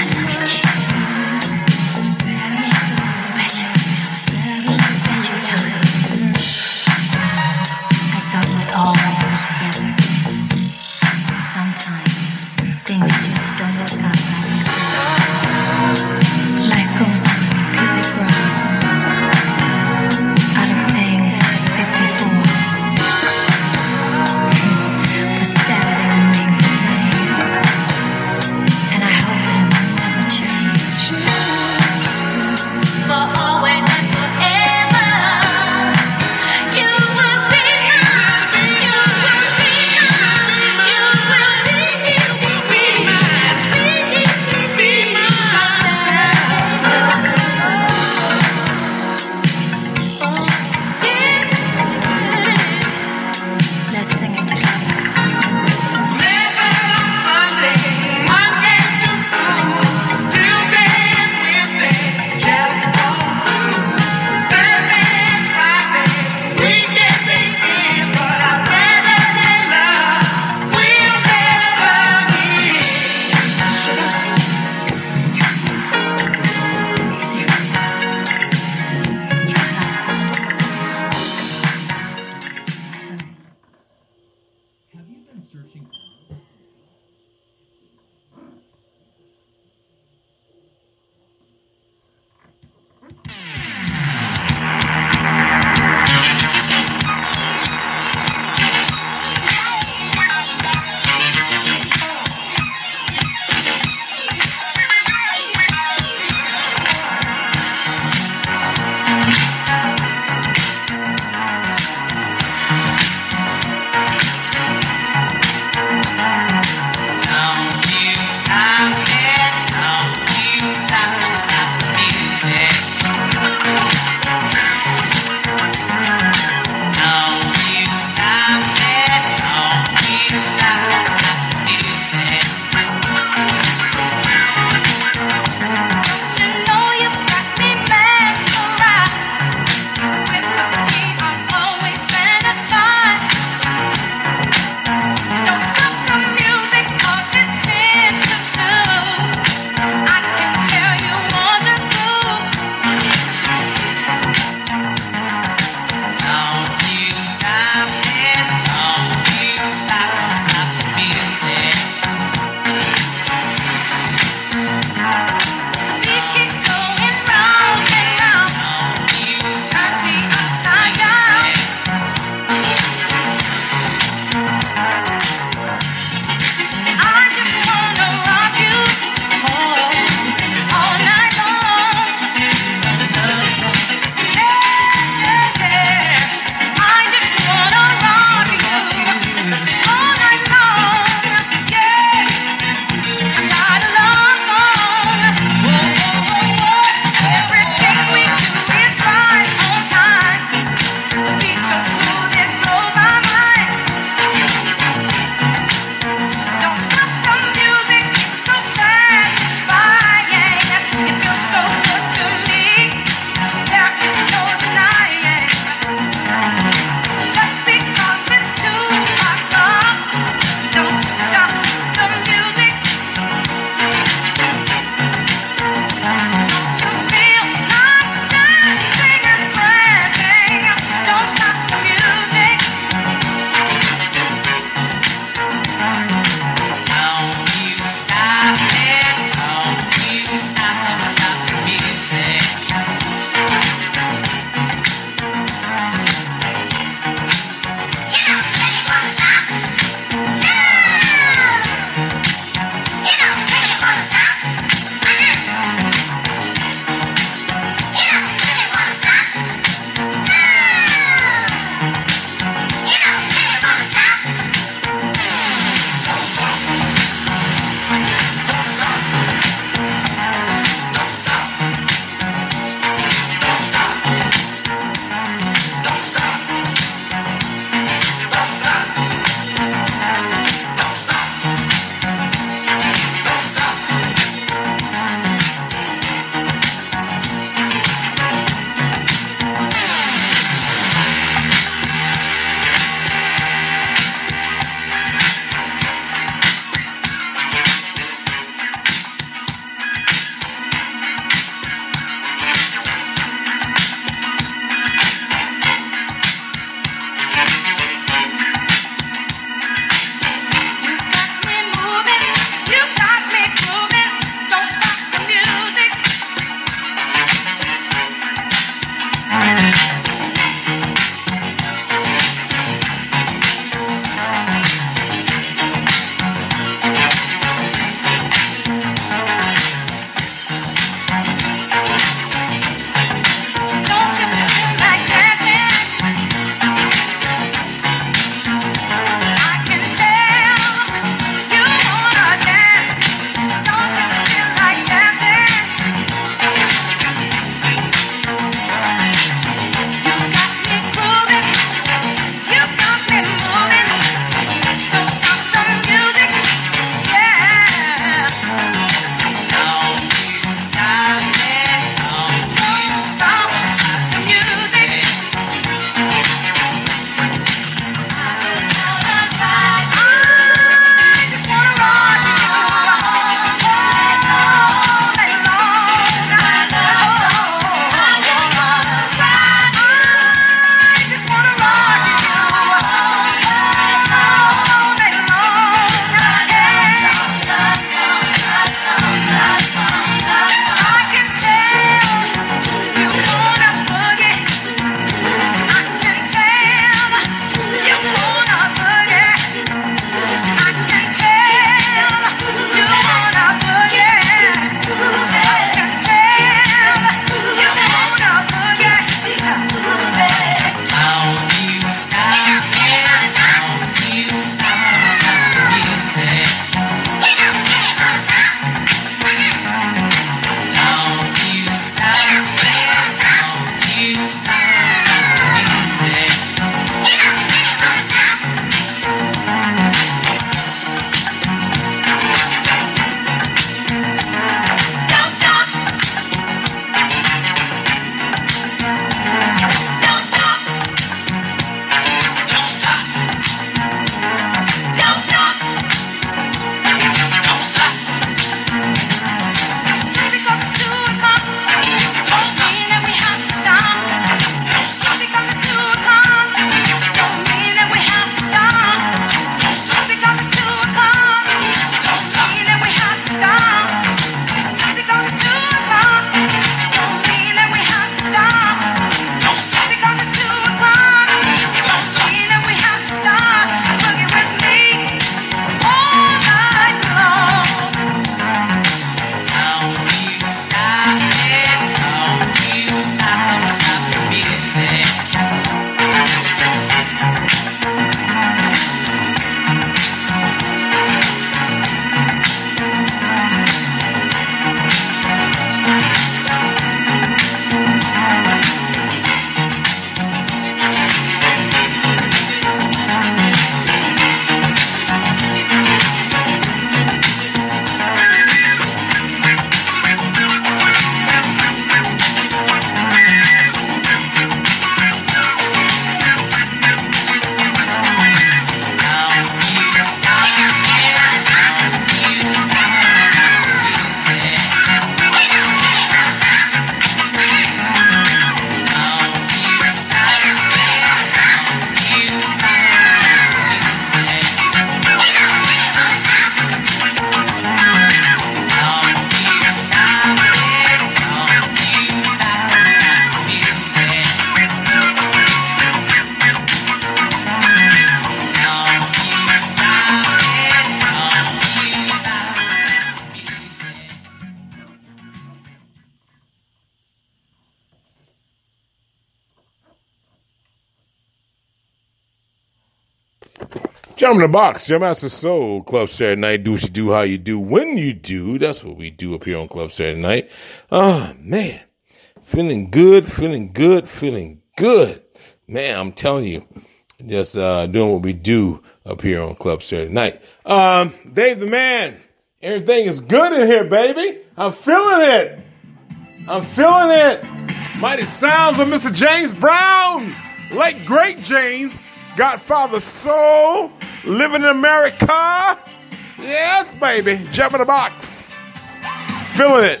Jump in the box, Jam Master Soul, Club Saturday Night. Do what you do, how you do, when you do. That's what we do up here on Club Saturday Night. Oh, man. Feeling good, feeling good, feeling good. Man, I'm telling you, just uh, doing what we do up here on Club Saturday Night. Um, Dave the Man, everything is good in here, baby. I'm feeling it. I'm feeling it. Mighty sounds of Mister James Brown. Late, great James. Godfather Soul. Living in America. Yes, baby. Jump in the box. Feeling it.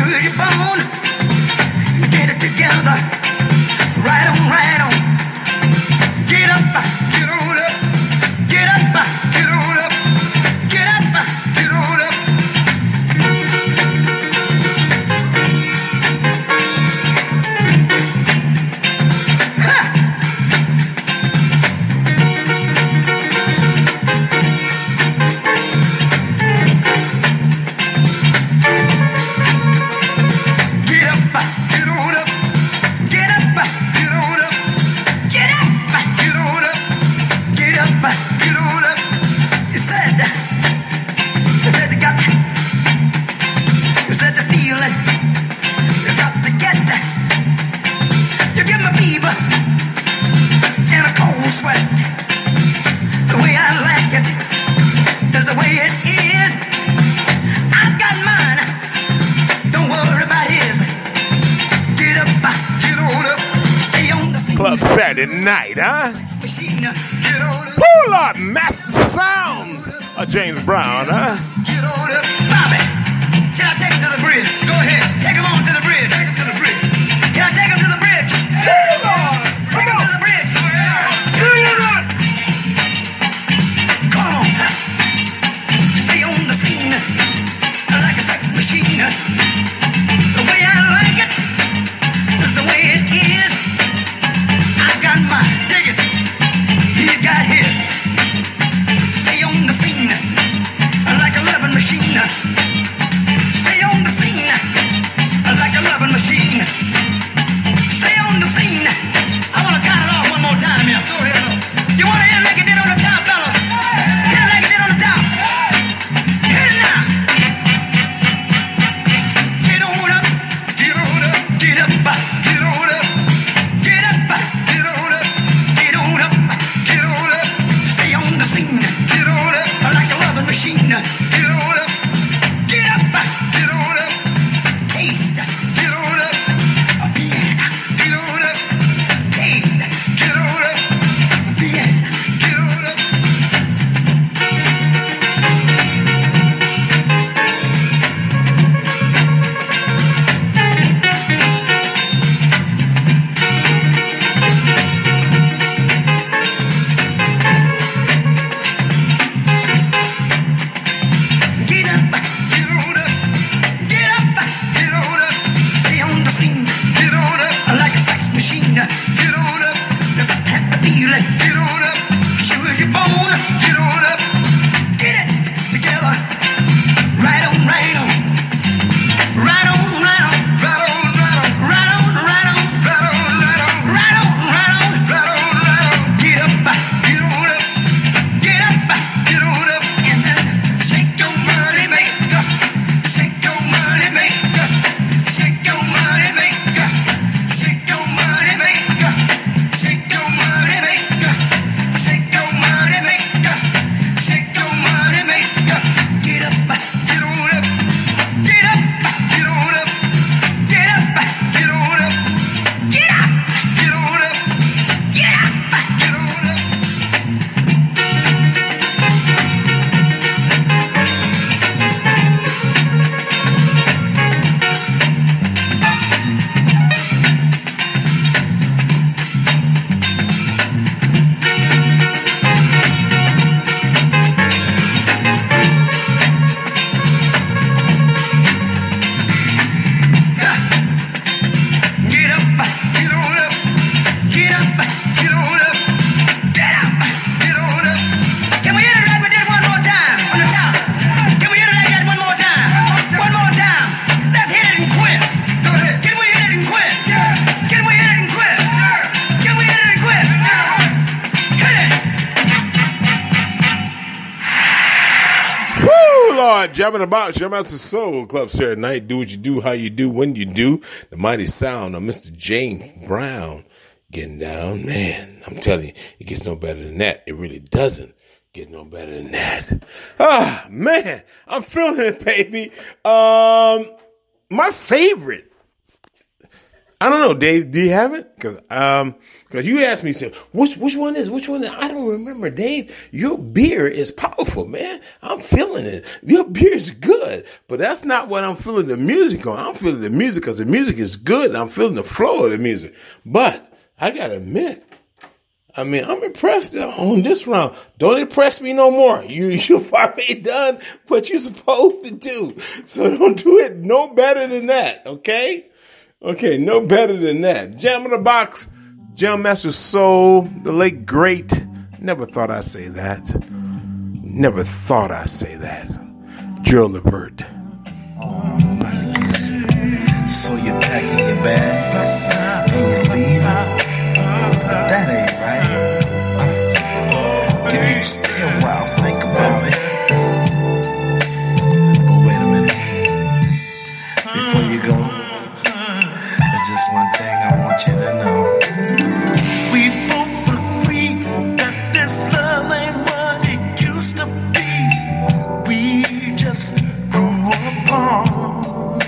Sure your bone. Get it together. Right on, right on. Get up, get on up. Get up, get on up. Get up, get on up. Club Saturday night, huh? Pull up Master Sounds of James Brown, huh? Bobby, can I take him to the bridge? Go ahead. Take him on to the bridge. Take him to the bridge. Can I take him to the bridge? Hold on. Take him to the bridge. Come on. Stay on the scene like a sex machine. The way I like it is the way it is. I got my dig it. He got his. Stay on the scene like a loving machine. Stay on the scene like a loving machine. Stay on the scene. I want to count it off one more time here. Go ahead. You want to hit it like it did on the top, fellas? Hit it like it did on the top. Hit it now. Get on up. Get on up. Get up. Get on up. Get up. Get on up. Get on up. Get on up. Stay on the scene. Get on up. Like a loving machine. Get on up. Get up. Get on up. Taste. Get on up. Bien. Get on up. Taste. Get on up. Bien. Get on up. Get up, get on up, get up, get on up. Stay on the scene, get on up. Like a sex machine, get on up. Have the feeling, get on up. Sure as your bone, get on up. Get it together, right on, right on, right on, right on, right on, right on, right on, right on, right on, right on, right on, right on, right on. Get up, get on up, get up, get on up, and then shake your money maker, shake your money maker, shake your money maker, shake your money maker, shake your money maker, shake your money maker, shake your money maker. Get up, get on up, get up, get on up, get up, get on up, get up, get on up, get up, get on up. Get up, get on up, get up, get on up, get up, get on up. Can we hit it like we did one more time on the top? Can we hit it like that one more time? One more time. Let's hit it and quit. Go ahead. Can we hit it and quit? Can we hit it and quit? Can we hit it and quit? Hit it. Woo, Lord, jamming about, jamming out to Soul Club Saturday night. Do what you do, how you do, when you do. The mighty sound of Mister James Brown getting down. Man, I'm telling you, it gets no better than that. It really doesn't get no better than that. Ah, man, I'm feeling it, baby. Um, my favorite I don't know, Dave. Do you have it? Because um, because you asked me, said which which one is which one? Is, I don't remember, Dave. Your beer is powerful, man. I'm feeling it. Your beer is good, but that's not what I'm feeling the music on. I'm feeling the music because the music is good. And I'm feeling the flow of the music. But I gotta admit, I mean, I'm impressed on this round. Don't impress me no more. You you've already done what you're supposed to do, so don't do it no better than that. Okay. Okay, no better than that. Jam in the Box, Jam Master Soul, the late great. Never thought I'd say that. Never thought I'd say that. Gerald Levert. So you're packing your bags and you're leaving. That ain't right. Can you stay a while, think about it? But wait a minute. Before you go, just one thing I want you to know. We both agree that this love ain't what it used to be. We just grew apart.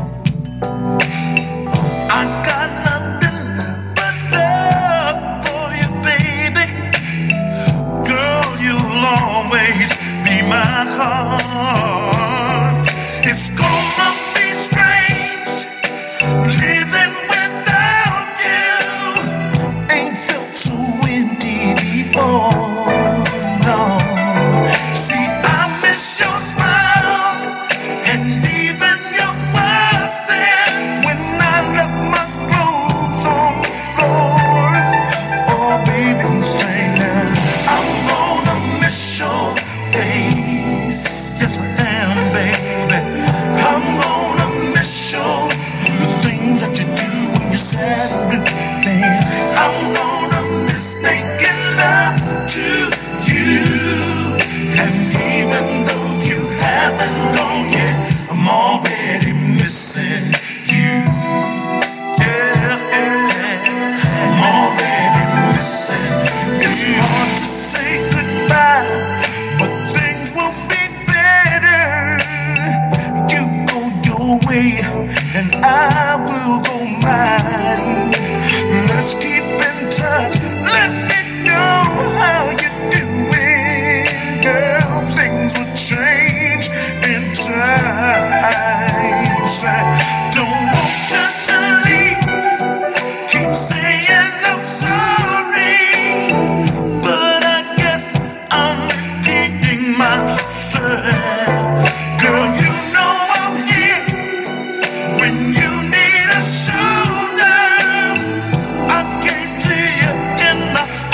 I got nothing but love for you, baby. Girl, you'll always be my heart. It's gonna be strange living without you. Ain't felt so empty before. No. See, I miss your smile and even your passing when I left my clothes on the floor. Oh, baby, say now I'm gonna miss your face. Yes, I am, baby. I'm gonna miss your the things that you do when you're sad with me. I'm gonna miss making love to you. And even though you haven't gone yet, I'm already missing you. Yeah, yeah. I'm already missing you. It's hard to say goodbye, but things will be better. You go your way and I will go mine. Let's keep in touch. Let me know how you're doing, girl. Things will change in time. So don't want you to leave. Keep saying I'm sorry, but I guess I'm repeating myself. Girl, you know I'm here when you need a shoulder. I came to you in the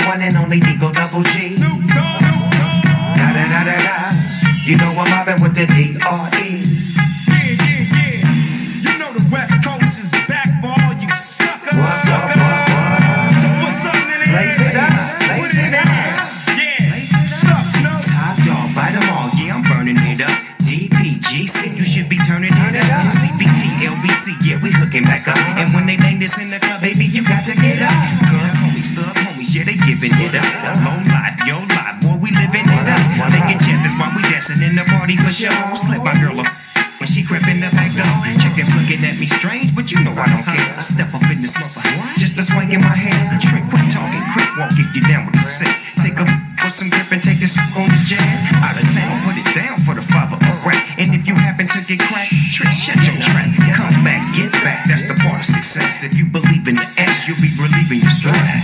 one and only Digo Double G. Da da da da da. You know I'm mobbing with the D R E. Yeah, yeah, yeah. You know the West Coast is back for all you suckers. What, what, what, what? So put something in it. Lace it up, lace it up. Yeah. Suck, no. Top dog, bite them all, yeah, I'm burning it up. D P G C, you should be turning it up. C B T, L B C, yeah, we hooking back up. And when they bang this in the club, baby, you got to get up. Cause homies, thug homies, yeah, they giving it up. Low life, yo life, boy, we living it up. Taking chances while we dancing in the party for show. Slip my girl up when she crept in the back door. Chickens looking at me strange, but you know I don't care. I step up in this mother, just a swing in my hand. Trick, quit talking, quick walk if you down with the set. Take a put some grip and take this on the jam. Out of town, put it down for the father of rap. And if you happen to get cracked, trick, shut your trap. Come back, get back, that's the part of success. If you believe in the S, you'll be relieving your stress.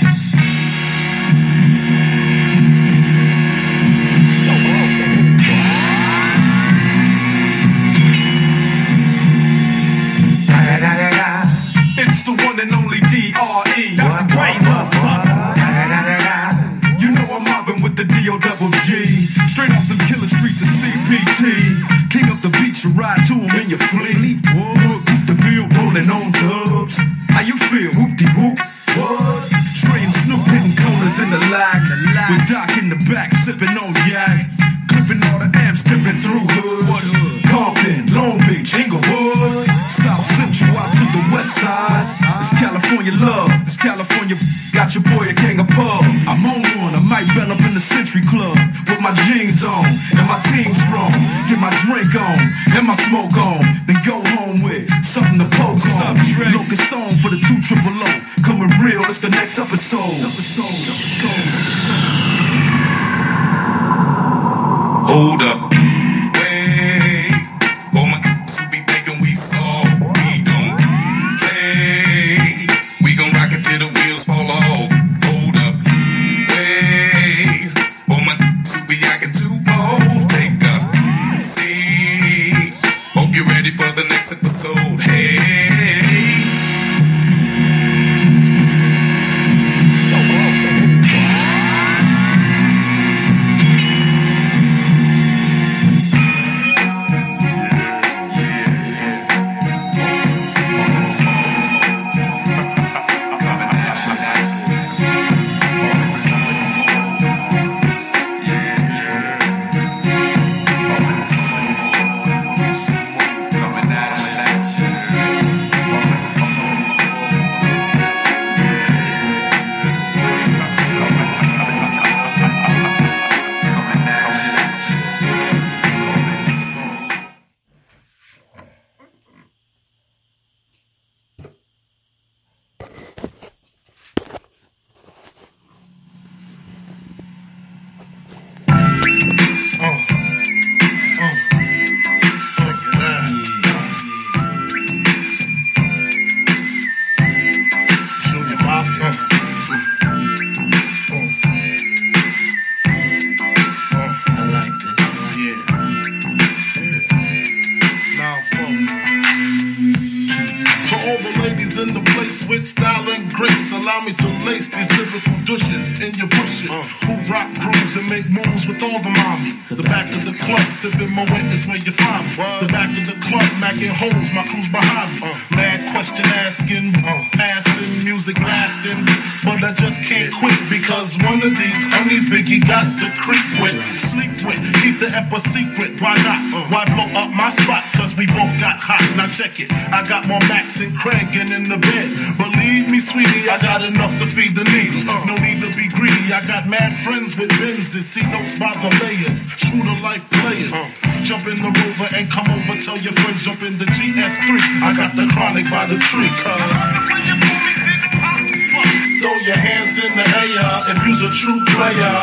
It's the one and only D R E. That's the brain motherfucker. You know I'm mobbing with the D O double G. Straight off them killer streets of C P T. King up the beach, you ride to him in your fleet. Whoop, the field rolling on dubs. How you feel? Whoop-de-whoop. What? Trey and Snoop hitting corners in the lag. With Doc in the back sipping on yak. Clipping all the amps, dipping through hoods. Compton, Long Beach, Inglewood. South Central out to the west side. It's California love. It's California. Got your boy a gang of pub. I'm on one. I might bell up in the Century Club with my jeans on and my team strong. Get my drink on and my smoke on. Then go home with something to poke on. Locust song for the two triple O. Coming real. It's the next episode. Episode. Episode. Hold up. Wait. Oh my, who be thinking we soft? We don't play. We gon' rock it till the wheels fall off. Hold up. Wait. Oh my, who be acting too bold? Take a seat. Hope you're ready for the next episode. Hey. Check it. I got more Mac than Craig and in the bed. Believe me, sweetie, I got enough to feed the needy. No need to be greedy. I got mad friends with Benzes. See notes by the layers. True to life players. Jump in the Rover and come over. Tell your friends jump in the G S three. I got the chronic by the tree. Throw your hands in the air if you's a true player.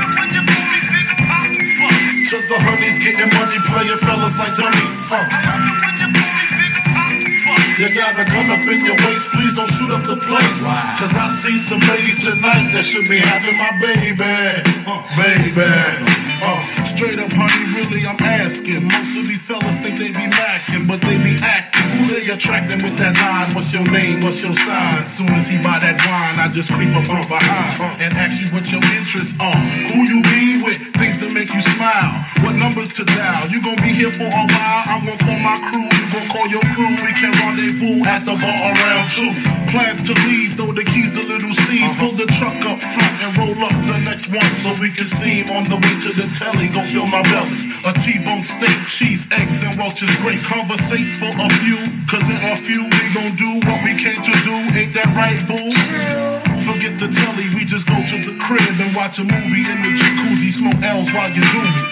To the honeys getting money, playing fellas like dummies. Uh. You got a gun up in your waist, please don't shoot up the place. Cause I see some ladies tonight that should be having my baby. Uh, baby. Uh, straight up, honey, really, I'm asking. Most of these fellas think they be macking, but they be acting. Who Who they attracting with that line? What's your name? What's your sign? Soon as he buy that wine, I just creep up from behind and ask you what your interests are. Who you be with? Things that make you smile. What numbers to dial? You gon' be here for a while. I'm gon' call my crew. You gon' call your crew. We can rendezvous at the bar around two. Plans to leave, throw the keys to little C's. Pull the truck up front and roll up the next one so we can steam on the way to the telly. Go fill my belly. A T-bone steak, cheese, eggs, and Welch's grape. Conversate for a few, cause in a few we gon' do what we came to do. Ain't that right, boo? Forget the telly, we just go to the crib and watch a movie in the jacuzzi. Smoke L's while you do me.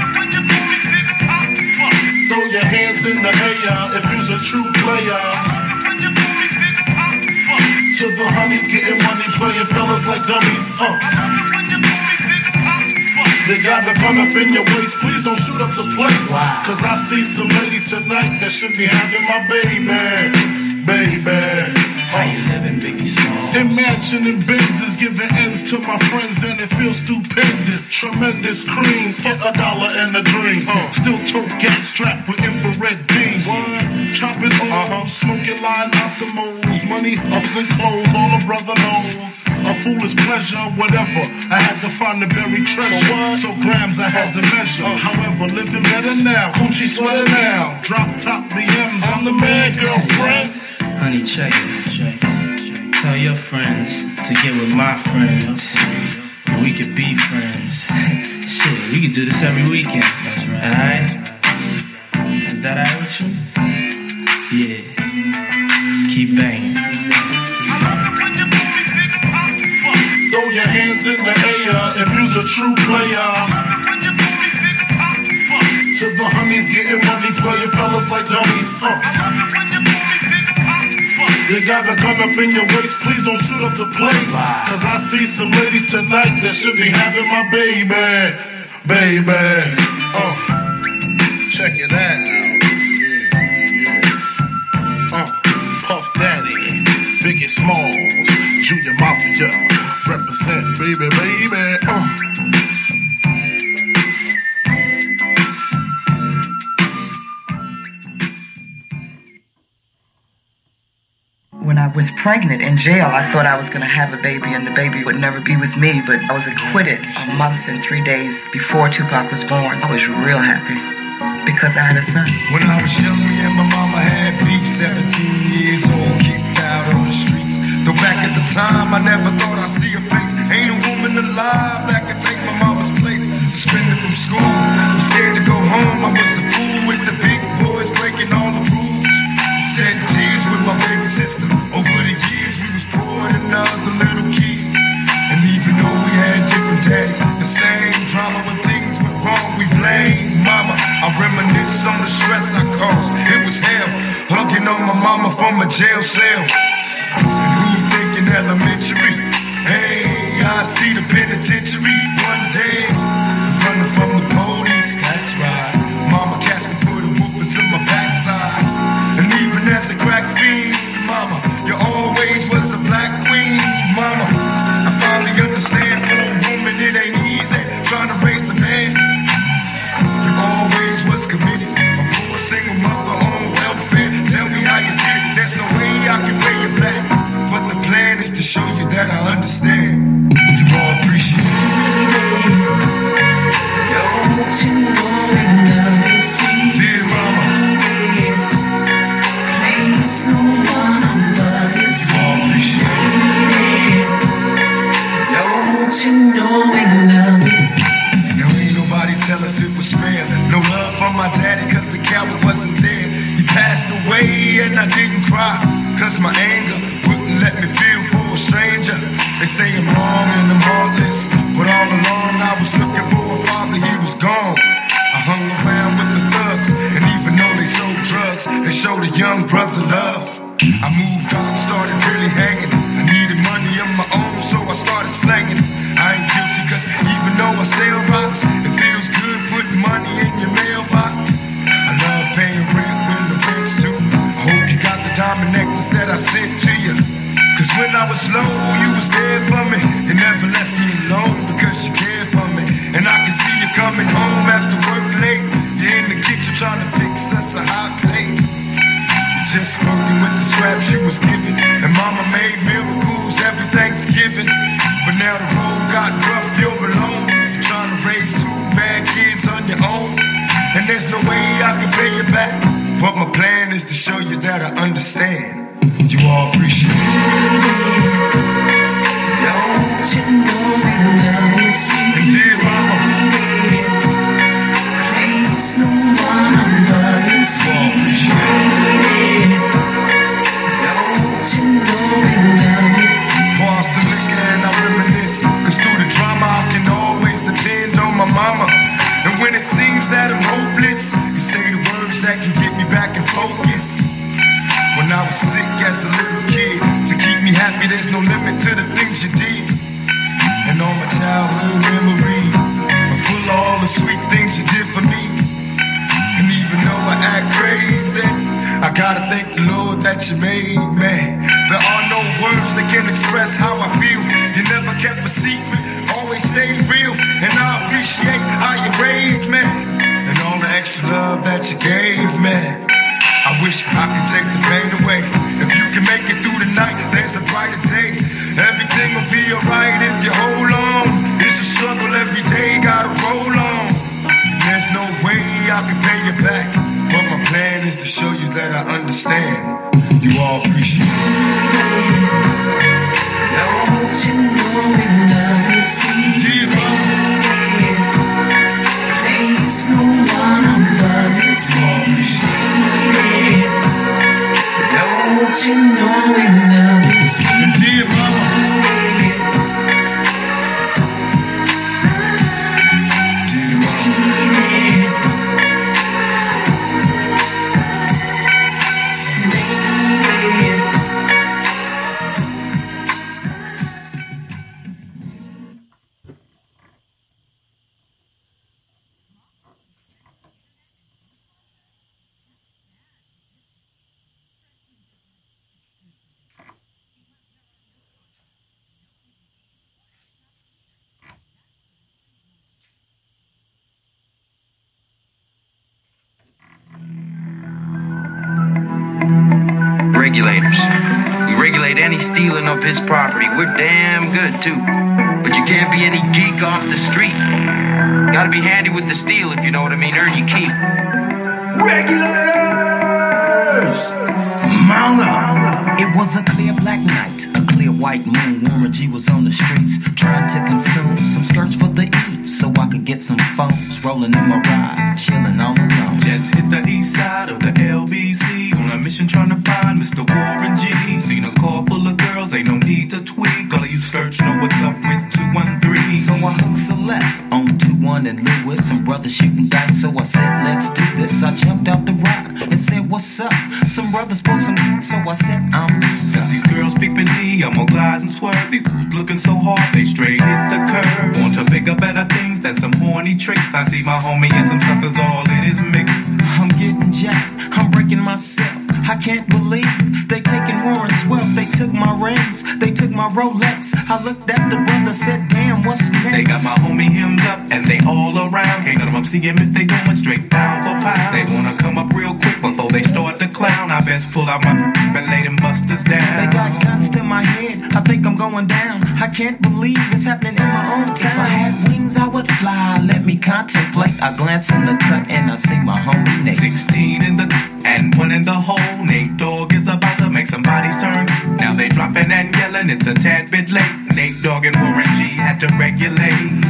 Throw your hands in the air if you's a true player. To the honeys getting money, playing fellas like dummies. Uh. They got the gun up in your waist, please don't shoot up the place. Wow. Cause I see some ladies tonight that should be having my baby, baby. How you living, Biggie Smalls? Imagining Benzes giving ends to my friends and it feels stupendous. Tremendous cream, get a dollar and a dream. Uh, still tote gas strapped with infrared beams. What? Chopping off, uh-huh. Smoking line optimals. Money, ups and clothes, all a brother knows. A foolish pleasure, whatever. I had to find the buried treasure. So grams I had to measure. Uh, however, living better now. Gucci sweater now. Drop top B Ms. I'm the man, girlfriend. Honey, check it, check it. Tell your friends to get with my friends. And we could be friends. Shit, we could do this every weekend. That's right. Alright? Is that alright with you? Yeah. Keep banging. Throw your hands in the air if you's a true player. To the honeys getting money, playing fellas like dummies. Uh. You got a gun up in your waist, please don't shoot up the place. Cause I see some ladies tonight that should be having my baby, baby. Uh, check it out. Yeah, yeah. Uh, Puff Daddy, Biggie Smalls, Junior Mafia, represent, baby, baby. Uh. When I was pregnant in jail, I thought I was going to have a baby and the baby would never be with me, but I was acquitted a month and three days before Tupac was born. I was real happy because I had a son. When I was young, me and my mama had beef, seventeen years old, kicked out on the streets. Though back at the time, I never thought I'd see her face. Ain't a woman alive that could take my mama's place. Suspended from school, I'm scared to go home. I was a fool with the big boys breaking all the rules. Shed tears with my baby sister. Over the years, we was poor than other little kids. And even though we had different daddies, the same drama when things went wrong, we blame mama. I reminisce on the stress I caused. It was hell, hugging on my mama from a jail cell. And who thinking elementary? Hey, I see the penitentiary one day, running from the police. That's right. Mama catch me, put a whoop into my backside. And even as a crack fiend, mama, you always was the black queen, mama. I finally understand for a woman it ain't easy trying to raise a man. You always was committed, a poor single mother on welfare. Tell me how you did it, there's no way I can pay you back. But the plan is to show you that I understand. You all appreciate it. Don't you know love is sweet? Dear mama, please no one above you. You all appreciate it. Don't you know we love you? Now ain't nobody tell us it was fair. No love from my daddy cause the coward wasn't there. He passed away and I didn't cry cause my anger wouldn't let me feel for a stranger. They say I'm wrong and I'm heartless, but all along I was looking for a father, he was gone. I hung around with the thugs, and even though they sold drugs, they showed a young brother love. I moved on, started really hanging. I needed money of my own, so I started slanging. I ain't guilty cause even though I sell rocks, it feels good putting money in your mailbox. I love paying rent when the rent's due. I hope you got the diamond necklace that I sent to you. Cause when I was low, you was there for me. You never left me alone because you cared for me. And I can see you coming home after work late. You're in the kitchen trying to fix us a hot plate. You just happy, there's no limit to the things you did. And all my childhood memories are full of all the sweet things you did for me. And even though I act crazy, I gotta thank the Lord that you made me. There are no words that can express how I feel. You never kept a secret, always stayed real. And I appreciate how you raised me, and all the extra love that you gave me. I wish I could take the pain away. If you can make it through the night, there's a brighter day. Everything will be alright if you hold on. It's a struggle every day, gotta roll on. And there's no way I can pay you back, but my plan is to show you that I understand. You all appreciate it. Don't you know we love you, sweet baby? There's no one above you, sweet baby. Don't you know we love you, sweet baby? Dear mama. Regulators. We regulate any stealing of his property. We're damn good, too. But you can't be any geek off the street. Gotta be handy with the steel, if you know what I mean. Earn your keep. Regulators! Mount up! It was a clear black night, a clear white moon. Warren G was on the streets, trying to consume some skirts for the E, so I could get some phones. Rolling in my ride, chilling all alone. Just hit the east side of the L B C on a mission trying to find Mister Warren G. Seen a car full of girls, ain't no need to tweak. All of you skirts know what's up with two one three. So I hooked a left on two one and Lewis, some brothers shooting dice. So I said, let's do this. I jumped out the ride and said, what's up? Some brothers pulled some, so I said, I'm Since these girls peeping me, I'm gonna glide and swerve. These looking so hard, they straight hit the curve. Want to bigger, better things than some horny tricks. I see my homie and some suckers all in his mix. I'm getting jacked, I'm breaking myself. I can't believe they taking Warren's wealth. They took my rings, they took my Rolex. I looked at the brother, said, damn, what's next? They got my homie hemmed up and they all around. Can't none of them see him if they going straight down for pound. They wanna come up real quick before they start to clown. I best pull out my and lay them busters down. They got guns to my head, I think I'm going down. I can't believe it's happening in my own town. If I had wings, I would fly. Let me contemplate. I glance in the cut and I see my homie Nate. Sixteen in the and one in the hole. Nate Dogg is about to make somebody's turn. Now they dropping and yelling, it's a tad bit late. Nate Dogg and Warren G had to regulate.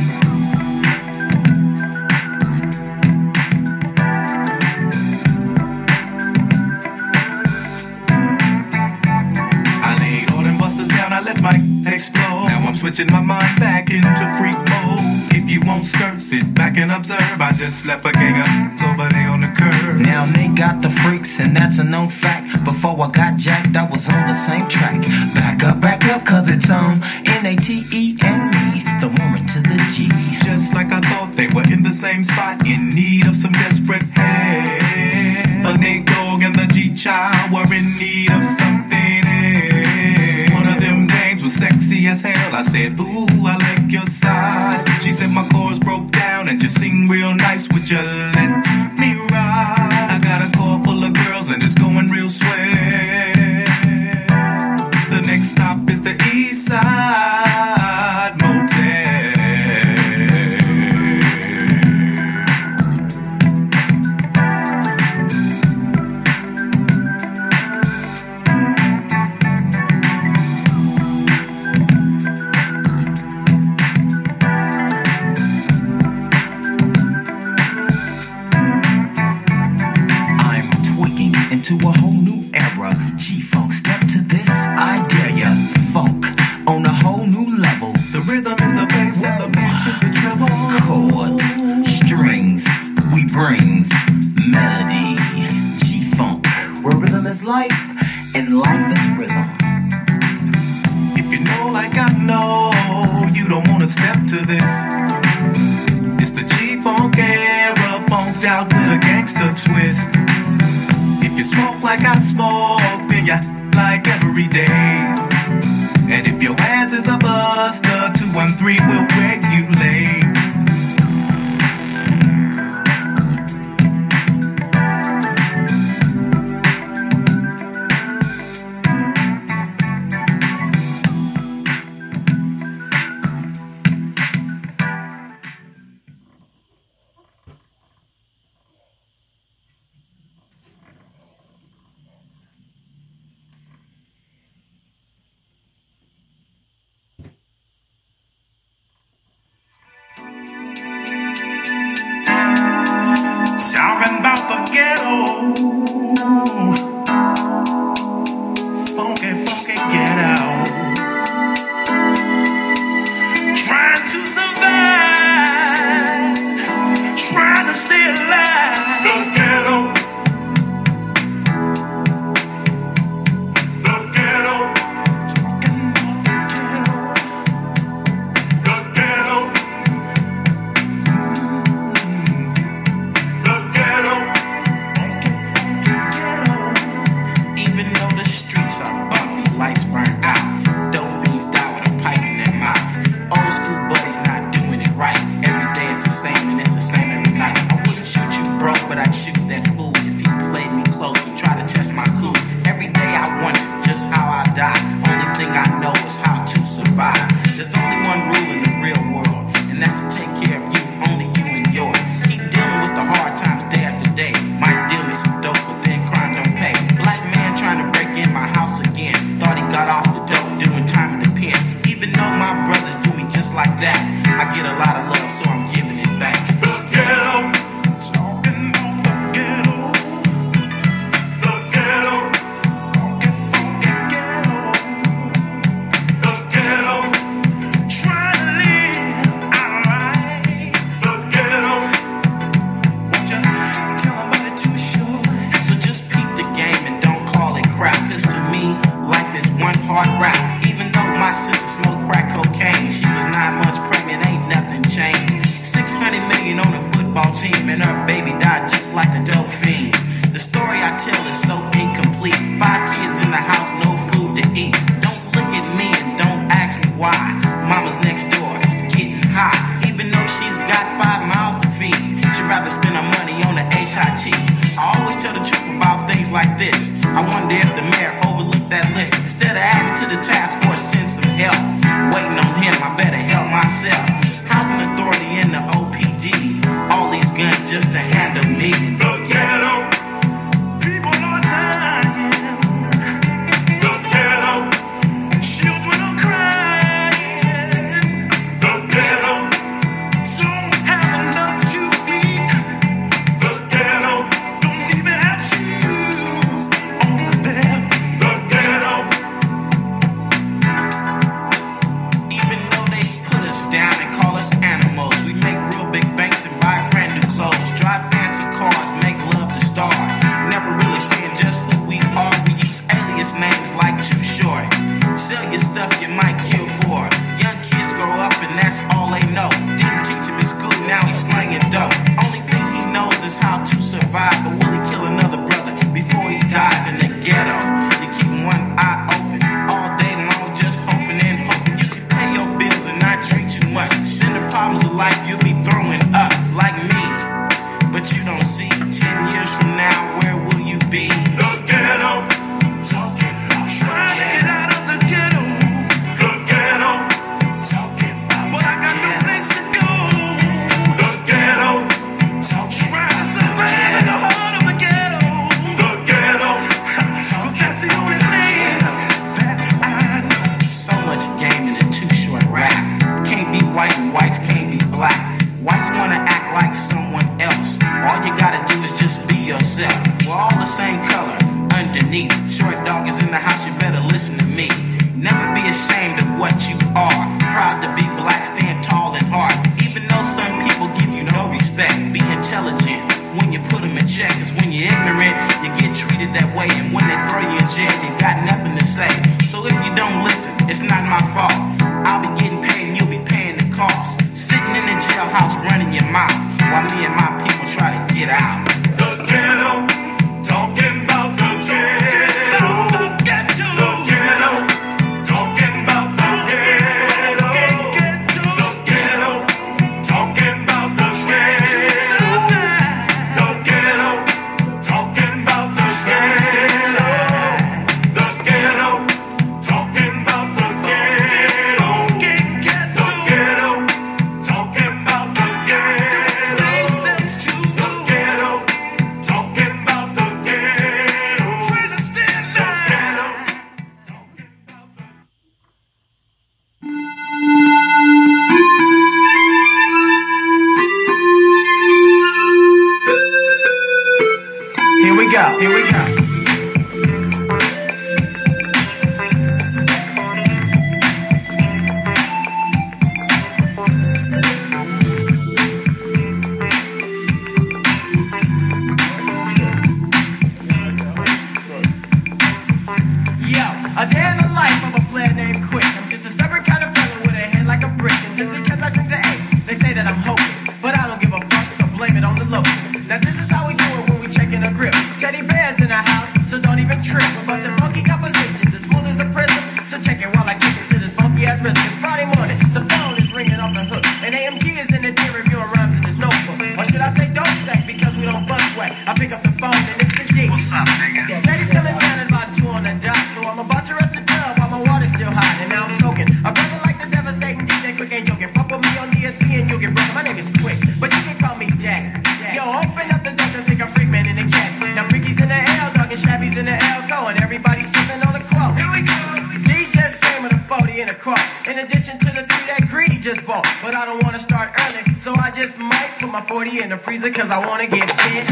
I let my explode. Now I'm switching my mind back into freak mode. If you won't skirt, sit back and observe. I just left a gang of over there on the curb. Now they got the freaks, and that's a known fact. Before I got jacked, I was on the same track. Back up, back up, cause it's on N A T E and me, the Warren to the G. Just like I thought, they were in the same spot, in need of some desperate help. The Nate Dogg and the G-Child were in need of something else. One of them dames was sexy as hell. I said, ooh, I like your size. She said my chords broke down and just sing real nice. Would you let me ride? I got a car full of girls and it's going real swell. The next stop is the East Side Motel. like I know you don't wanna step to this. It's the G-Funk era, funked out with a gangster twist. If you smoke like I smoke, then you like every day. And if your ass is a buster, two one three will regulate. Talking about the ghetto, funky, funky ghetto. Trying to survive, trying to stay alive. The ghetto, the ghetto, talking about the ghetto, the ghetto. Even though the streets are bumpy, lights burn out, dope fiends die with a pipe in their mouth. Old school buddies not doing it right. Every day it's the same and it's the same every night. I wouldn't shoot you broke, but I'd shoot that fool if he played me close and tried to test my cool. Every day I wonder just how I die. Only thing I know is how to survive. There's only one rule in the real world, and that's to take care of you, only you and yours. Keep dealing with the hard times day after day. Might deal me some dope, but then crime don't pay. Black man trying to break in my house again. Thought he got off the dope doing time in the pen. Even though my brothers do me just like that, I get a lot of love, so I'm giving it back. The ghetto, talking about the ghetto, the ghetto, funky, funky ghetto, the ghetto, trying to live our lives. The ghetto, won't you tell about it too short? So just peep the game and don't call it crap, 'cause to me, life is one hard rap. Even though my sister smoked crack cocaine, she was nine months pregnant, ain't nothing changed. six hundred million on the football team, and her baby died just like a dope fiend. The story I tell is so incomplete. Five kids in the house, no food to eat. Don't look at me and don't ask me why. Mama's next door, getting high. Even though she's got five miles to feed, she'd rather spend her money on the H I T. I always tell the truth about things like this. I wonder if the mayor overlooked that list. Instead of adding to the task force, send some help. Waiting on him, I better help myself. Housing authority in the O P D. All these guns just to handle me. The ghetto, people are dying. The ghetto, children are crying. The ghetto, don't have enough to eat. The ghetto, don't even have shoes on their feet. The ghetto, even though they put us down and call us animals, we make real big banks and buy brand new clothes, drive fancy cars, make love to stars. Never really seeing just who we are. We use alias names like Too Short. Sell your stuff you might kill for. Young kids grow up and that's all they know. Didn't teach him in school, now he's slanging dope. Only thing he knows is how to survive. But will he kill another brother before he dies in the ghetto? You keep one eye open all day long, just hoping and hoping you can pay your bills and not drink too much. Then the problems of life you'll be throwing up like me. But you don't see ten years from now, where will you be? The ghetto, talking about trying to get out of the ghetto. The ghetto, talking about but I got no place to go. The ghetto, trying to survive in the heart of the ghetto. The ghetto, 'cause that's the only thing that I know. So much game in a Too Short rap. Can't be white and whites can't be black. Why you wanna act like someone else? All you gotta do is just be yourself. We're all the same color underneath. Short dog is in the house, you better listen to me. Never be ashamed of what you are. Proud to be black, stand tall and hard. Even though some people give you no respect, be intelligent when you put them in check. 'Cause when you're ignorant, you get treated that way. And when they throw you in jail, you got nothing to say. So if you don't listen, it's not my fault. forty in a car. In addition to the three that Greedy just bought. But I don't wanna start early, so I just might put my forty in the freezer, cause I wanna get big.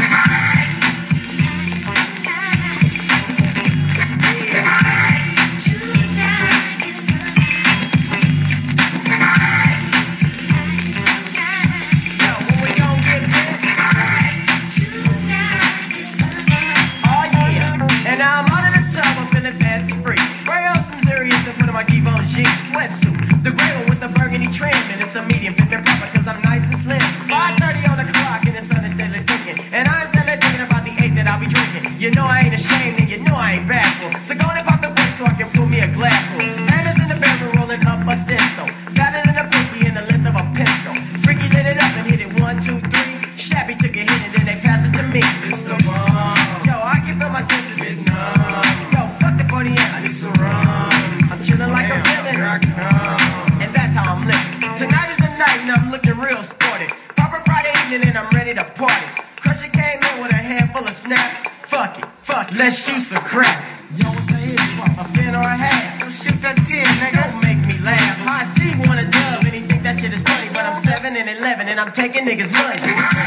My Givenchy sweatsuit, the gray one with the burgundy trim, and it's a medium fit me proper cause I'm nice and slim. five thirty on the clock and the sun is steadily sinking, and I'm steadily thinking about the eight that I'll be drinking. You know I ain't ashamed and you know I ain't bashful, so go and pop the quick so I can pull me a glass full. Hammers in the bedroom rolling up a stencil, fatter than a pinky in the length of a pencil. Freaky lit it up and hit it one, two, three. Shabby took a hit and then they passed it to me. It's the bomb. Yo, I can feel my senses getting numb. Yo, fuck the forty and I need some rum. Chillin' like a villain, and that's how I'm living. Tonight is the night and I'm looking real sporty. Proper Friday evening and I'm ready to party. Crusher came in with a handful of snaps. Fuck it, fuck it, let's shoot some craps. Yo, what's the hit for? A fin or a half? Don't shoot that ten, nigga. Don't make me laugh. I see one a dub and he think that shit is funny, but I'm seven and eleven and I'm taking niggas' money.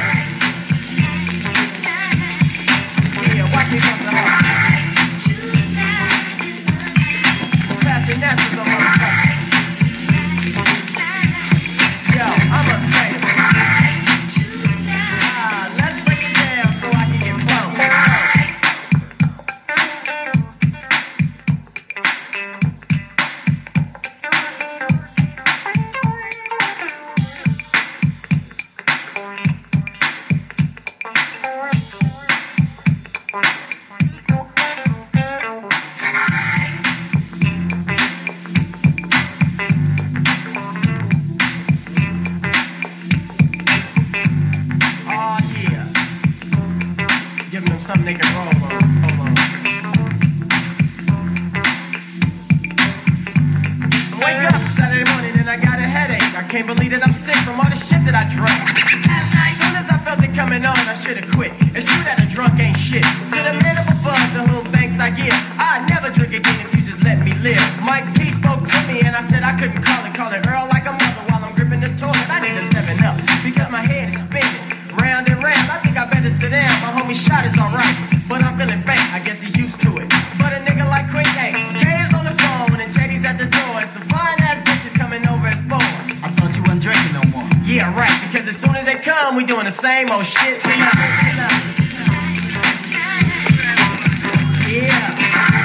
Yeah, watch me from the heart. And that's what's on my face. Yo, I'm a fan. Ah, let's break it down so I can get bumped. Something they can roll on. Hold on. I wake up Saturday morning and I got a headache. I can't believe that I'm sick from all the shit that I drank. As soon as I felt it coming on, I should have quit. It's true that a drunk ain't shit. To the man of a buzz, the whole thanks I give. I'd never drink again if you just let me live. Mike P spoke to me and I said I couldn't call it. Call it Earl like a mother while I'm gripping the toilet. I need a seven up because my head is spinning. Round and round, I think I better sit down. My homie shot is alright, but I'm feeling faint. I guess he's used to it. But a nigga like Quick A, K is on the phone and Teddy's at the door, and some fine ass bitches coming over at four. I thought you wasn't drinking no more. Yeah, right. Because as soon as they come, we doing the same old shit tonight. Yeah.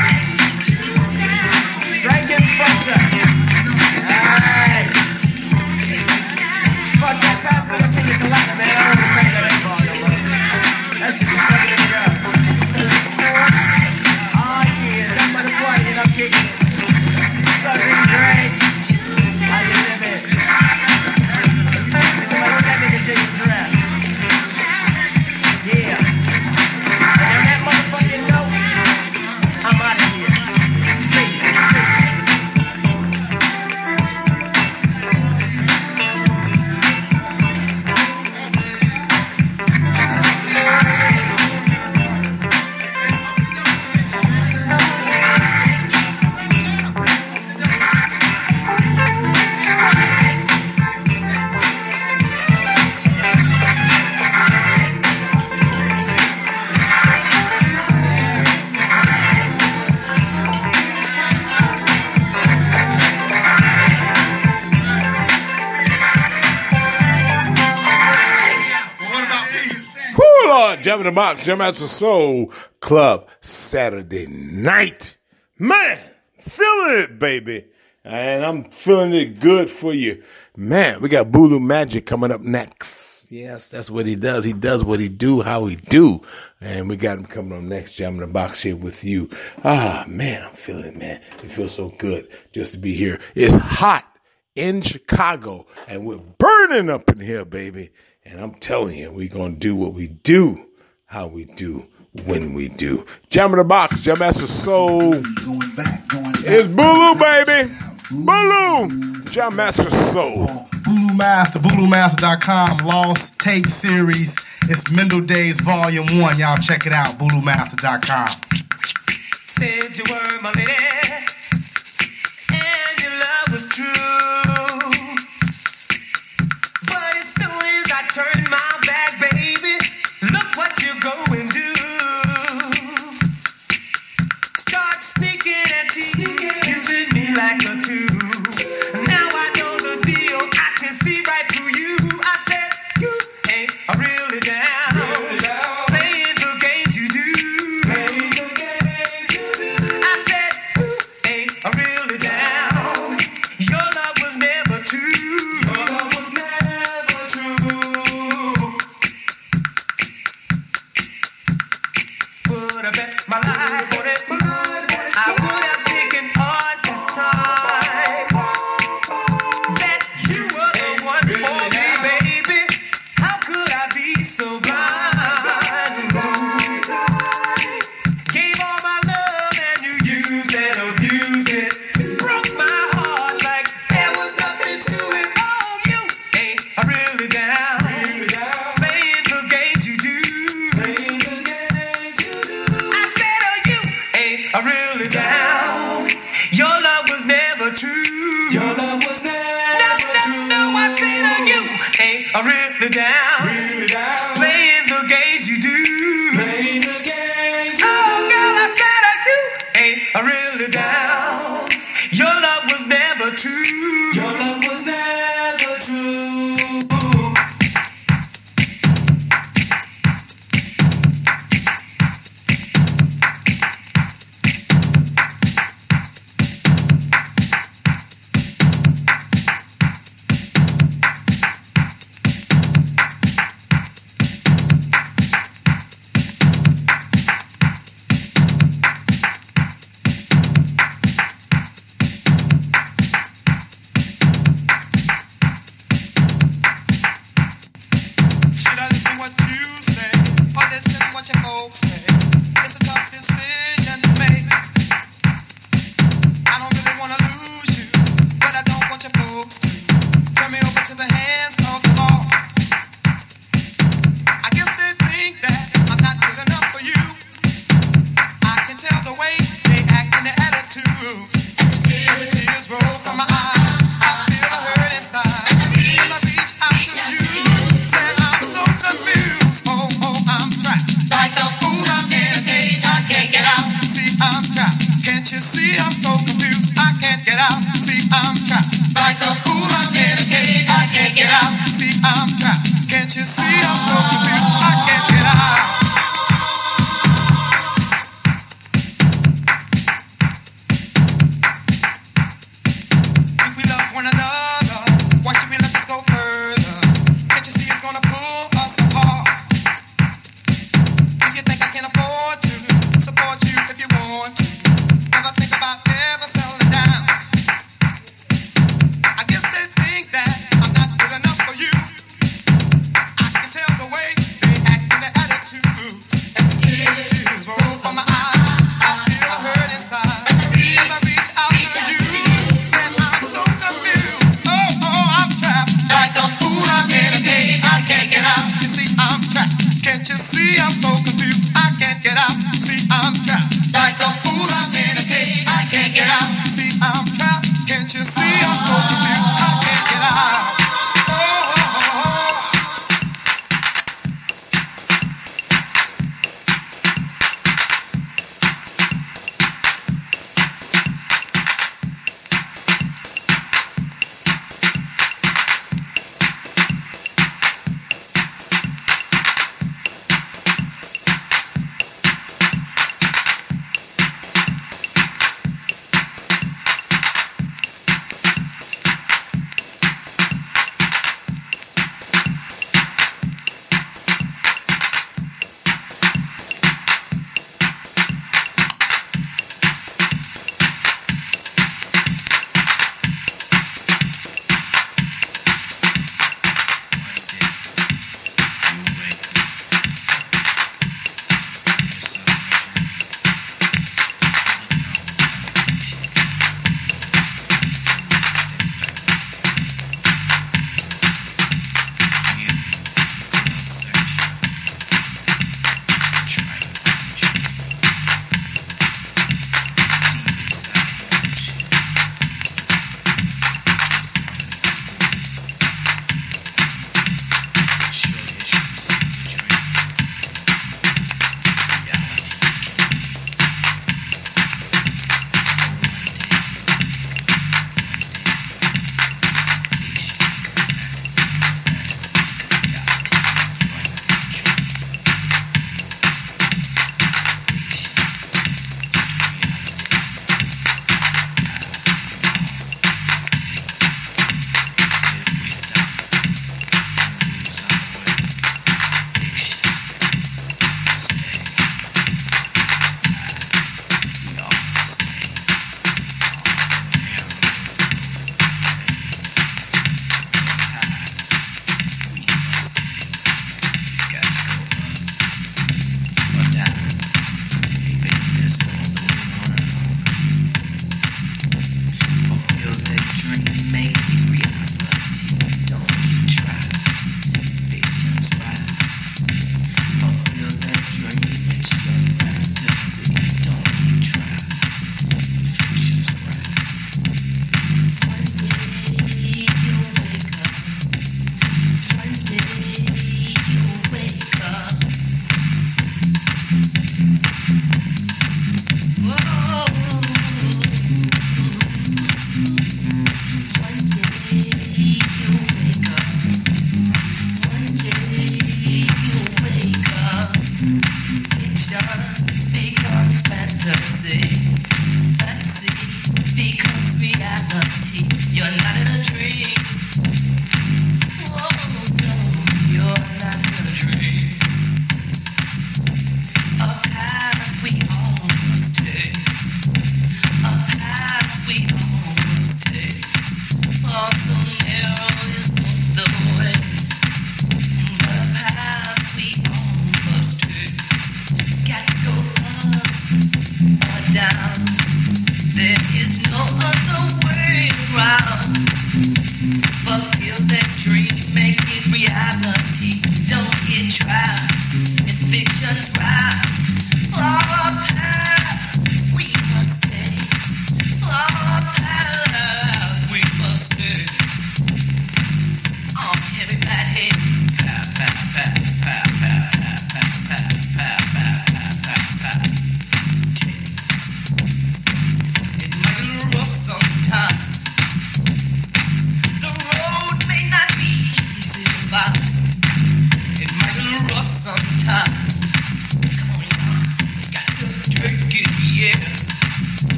Straight getting fucked up. Alright. Fuck that, pass me the pina colada, man. I don't want to pay that volume. That shit be fucking it up. Oh yeah, that's my party and I'm kicking it. What's up, Ricky Gray? How you living? Somebody put that nigga Jason Draft. Yeah. And on that motherfucking note, I'm out of here. See you. Jam in the Box, Jam Master Soul Club, Saturday night. Man, feeling it, baby. And I'm feeling it good for you. Man, we got Bulu Magic coming up next. Yes, that's what he does. He does what he do, how he do. And we got him coming up next, Jam in the Box here with you. Ah, man, I'm feeling it, man. It feels so good just to be here. It's hot in Chicago, and we're burning up in here, baby. And I'm telling you, we're going to do what we do, how we do, when we do. Jam in the Box, Jam Master Soul. Going back, going back. It's Bulu, baby. Bulu, Jam Master Soul. Bulu Master, Bulu Master dot com, Lost Tape Series. It's Mendel Days Volume one. Y'all check it out, Bulu Master dot com. Said you were my lady, and you love I really down. Really down. Playing the games you do. Playing the games. Oh, girl, I said I do. Ain't I really down? Your love was never true. Your love was never true.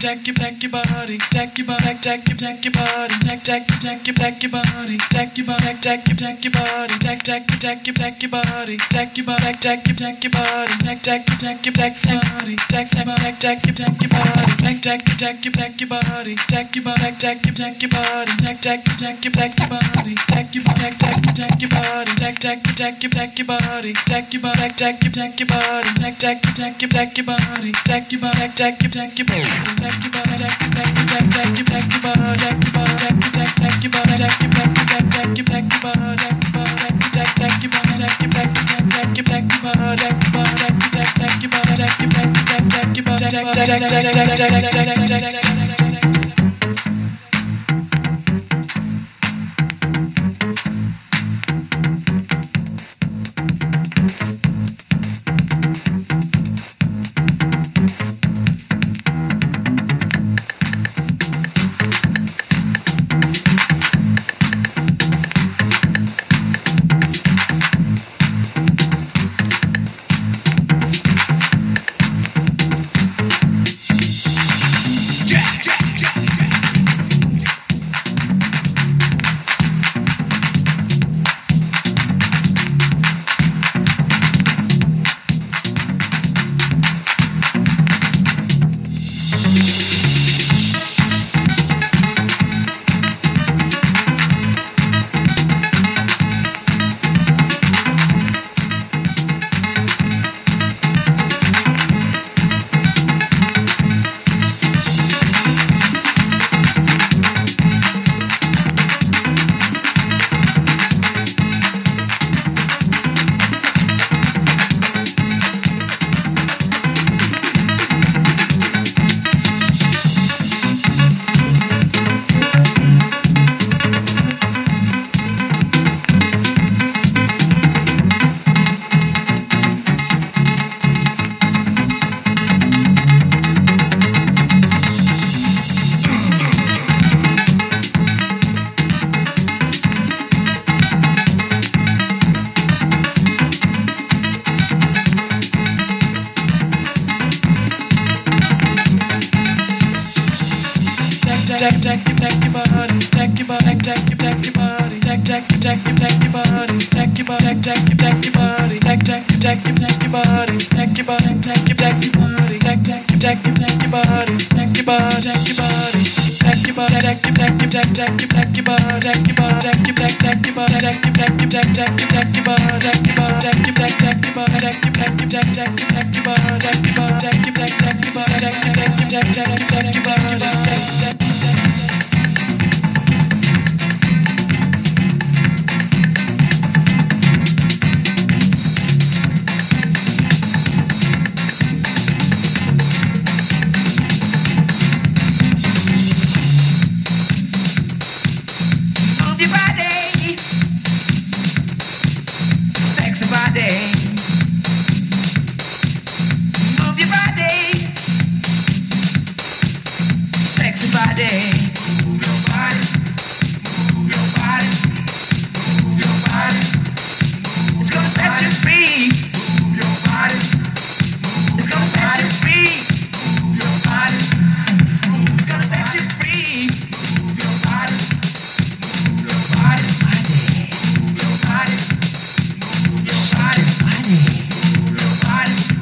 deck your deck your body, deck your body, deck your deck your body, deck deck deck your deck your body, deck your body, deck your deck your body, deck deck deck your deck your body, deck your body, deck your deck your body, deck deck deck your deck your body, deck deck deck your deck your body, deck deck deck your deck your body, deck your body, deck your deck your body, deck deck deck your deck your body, deck your body, deck your deck your body, deck deck deck your deck your body, deck your body, deck your deck your body, deck deck deck your deck your body, deck your body, deck your deck your body, deck your body, deck your deck your deck deck your deck your body, deck your body, deck your deck deck your body, deck your deck your deck deck your deck your body, deck your body, deck your deck deck your body, deck your deck your deck deck your deck your body, deck your body, deck your deck deck your body, deck your deck deck deck your body, deck deck deck deck deck deck deck.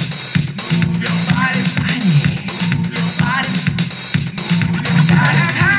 Body.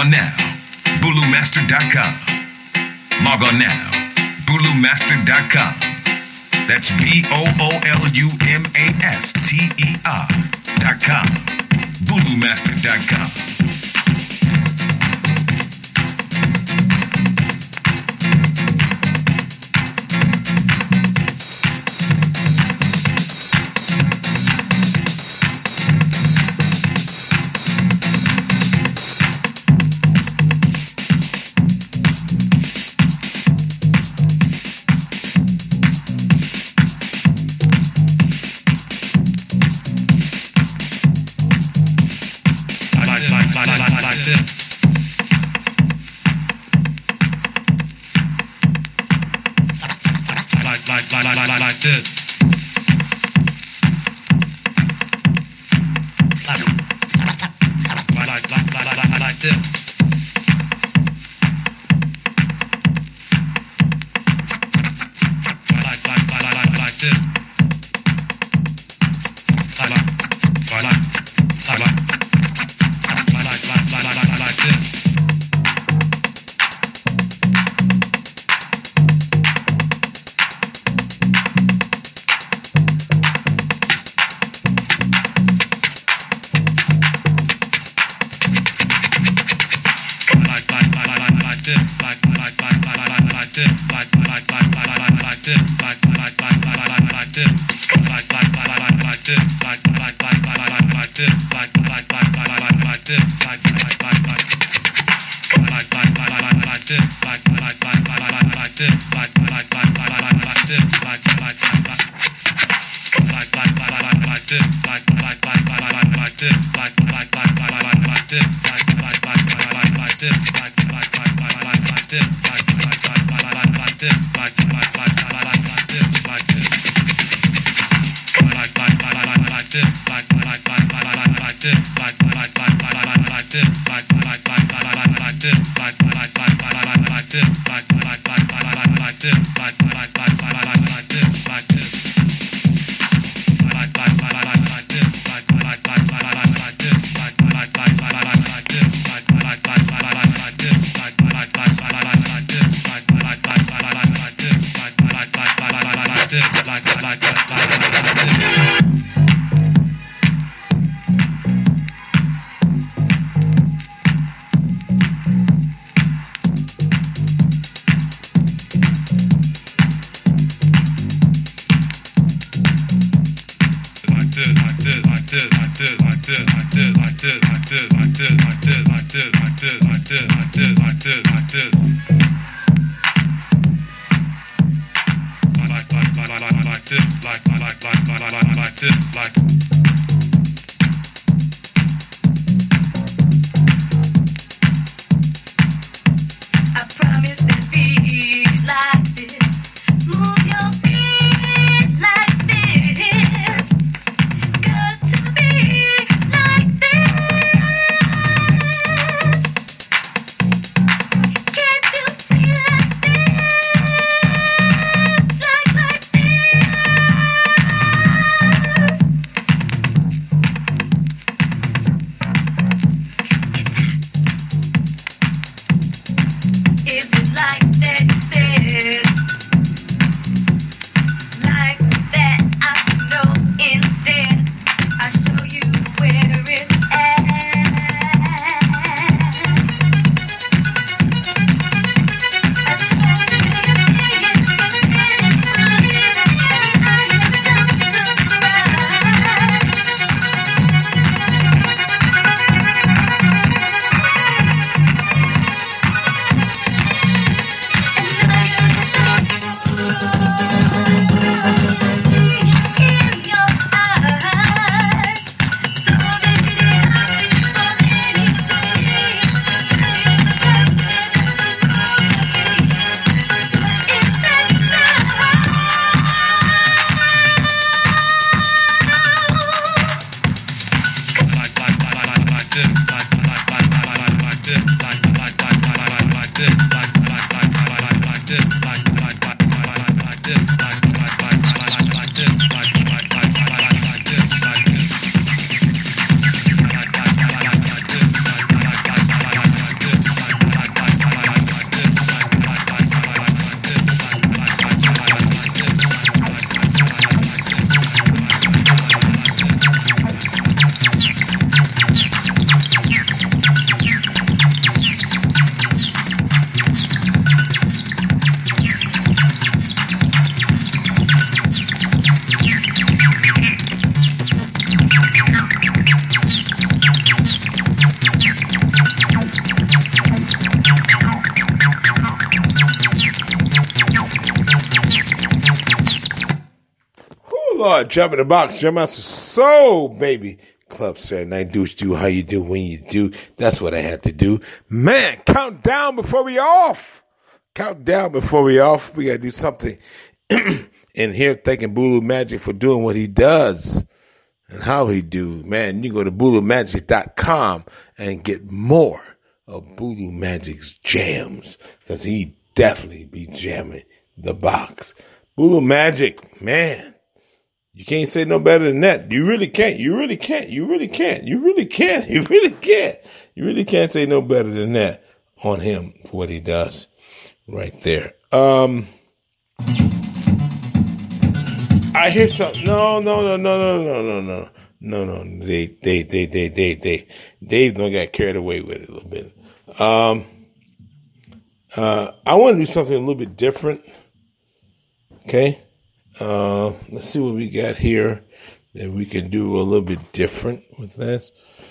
on now, Bulu Master dot com. Log on now, Bulu Master dot com. That's B O O L U M A S T E R dot com. Bulu Master dot com. Like this. Like, like, like, like, like, like this. Like, like, like, like, like, like this. Like, like, like, like, like, like, like, like, like, like, like this. Lord, Jam in the Box, Jam Master Soul, baby. Club Saturday Night Douche do how you do when you do. That's what I had to do. Man, count down before we off. Count down before we off. We got to do something in here. Thanking Bulu Magic for doing what he does and how he do. Man, you can go to bulu magic dot com and get more of Bulu Magic's jams because he definitely be jamming the box. Bulu Magic, man. You can't say no better than that. You really can't. You really can't. You really can't. You really can't. You really can't. You really can't say no better than that on him for what he does right there. Um, I hear something. No, no, no, no, no, no, no, no, no, no. They, they, they, they, they, they, Dave don't got carried away with it a little bit. Um, uh, I want to do something a little bit different. Okay. Uh, let's see what we got here that we can do a little bit different with this.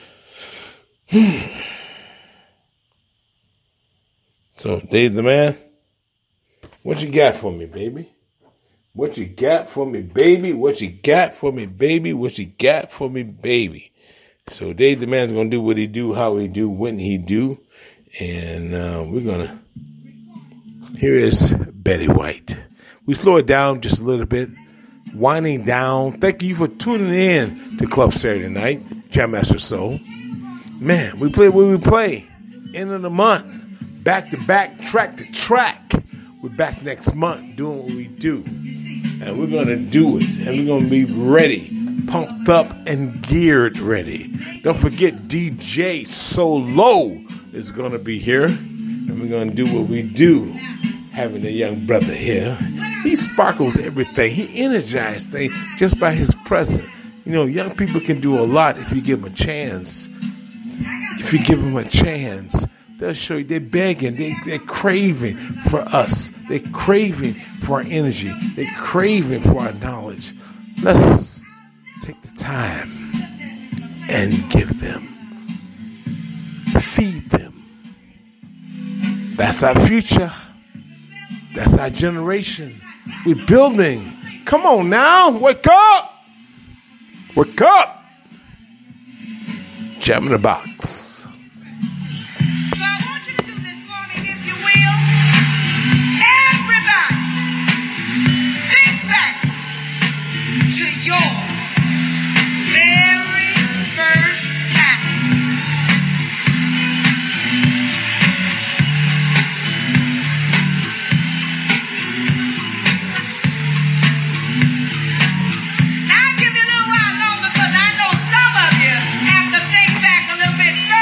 So, Dave the Man, what you got for me, baby? What you got for me, baby? What you got for me, baby? What you got for me, baby? So, Dave the Man's gonna do what he do, how he do, when he do, and uh, we're gonna. Here is Betty White. We slow it down just a little bit, winding down. Thank you for tuning in to Club Saturday Night, Jam Master Soul. Man, we play what we play. End of the month, back to back, track to track. We're back next month doing what we do. And we're going to do it. And we're going to be ready, pumped up and geared ready. Don't forget D J Solo is going to be here. And we're going to do what we do. Having a young brother here, he sparkles everything. He energizes things just by his presence. You know, young people can do a lot if you give them a chance. If you give them a chance, they'll show you. They're begging. They, they're craving for us. They're craving for our energy. They're craving for our knowledge. Let's take the time and give them. Feed them. That's our future. That's our generation. We're building. Come on now. Wake up. Wake up. Jam in the Box. So I want you to do this for me, if you will. Everybody, think back to your very first time. Now I'll give you a little while longer because I know some of you have to think back a little bit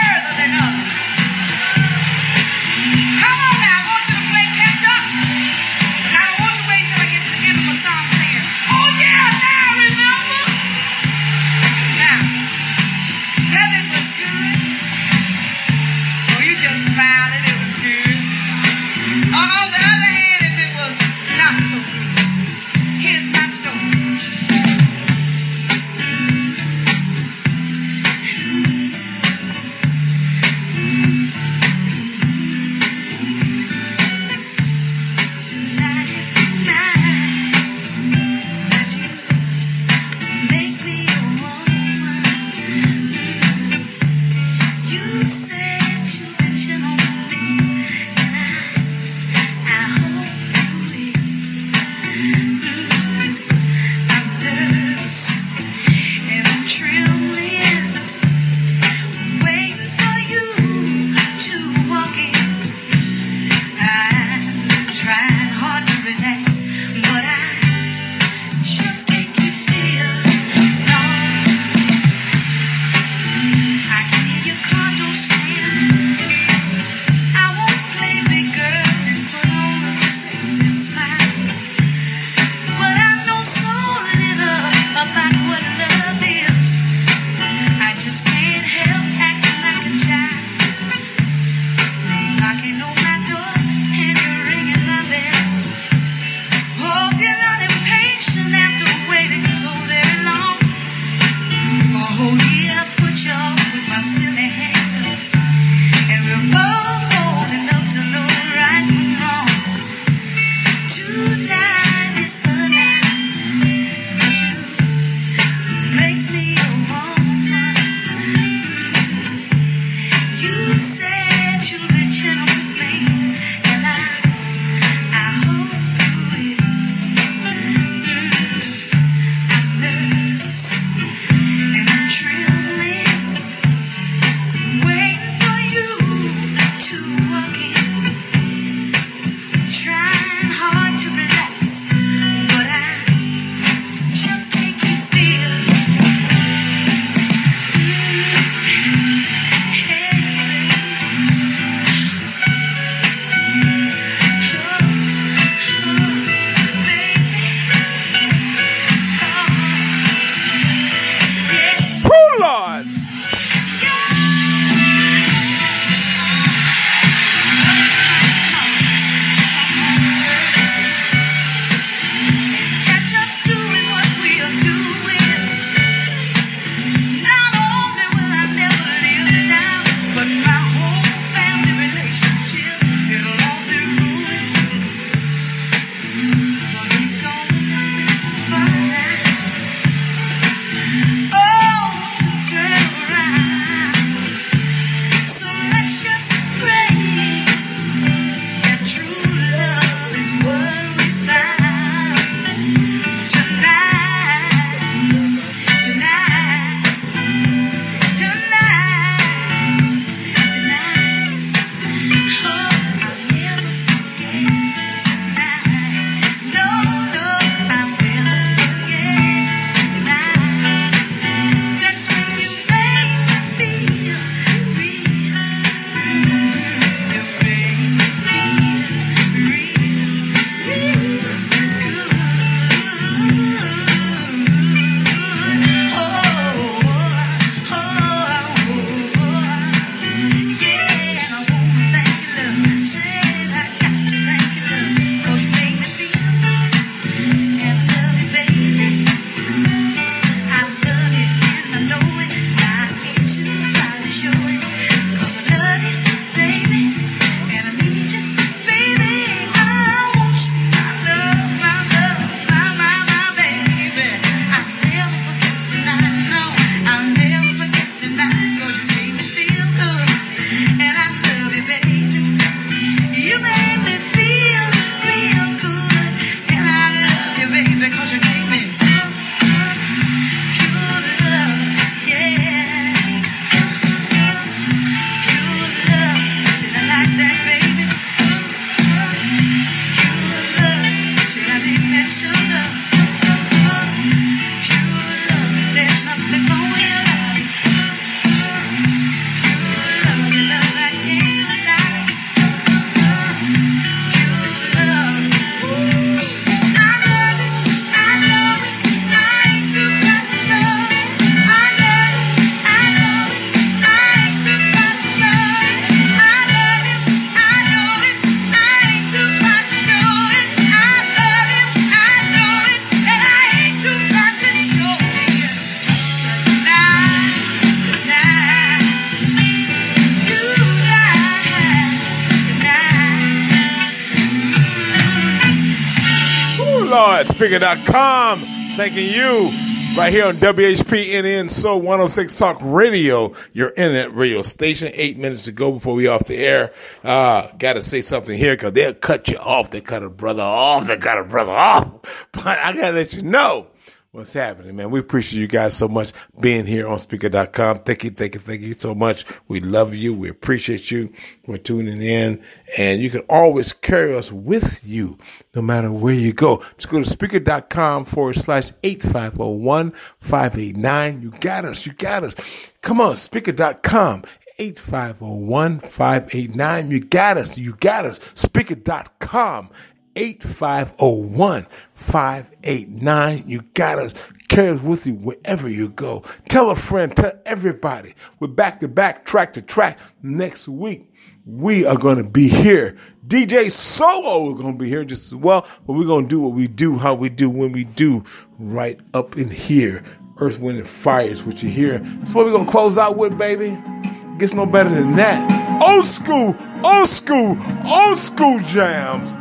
right, Speaker dot com. Thanking you right here on W H P N N Soul one oh six Talk Radio, your internet radio station. Eight minutes to go before we off the air. Uh, got to say something here because they'll cut you off. They cut a brother off. They cut a brother off. But I got to let you know what's happening, man. We appreciate you guys so much being here on Speaker dot com. Thank you, thank you, thank you so much. We love you. We appreciate you for tuning in. And you can always carry us with you no matter where you go. Just go to Speaker.com forward slash eight five oh one five eight nine. You got us. You got us. Come on, Speaker dot com. eight five oh one five eight nine. You got us. You got us. Speaker dot com. eight five oh one five eight nine. You got us. Carry us with you wherever you go. Tell a friend. Tell everybody. We're back to back, track to track. Next week, we are going to be here. D J Solo is going to be here just as well. But we're going to do what we do, how we do, when we do, right up in here. Earth, Wind, and Fire is what you hear. That's what we're going to close out with, baby. Gets no better than that. Old school, old school, old school jams.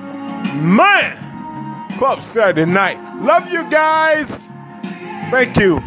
Man, Club Saturday night. Love you guys. Thank you.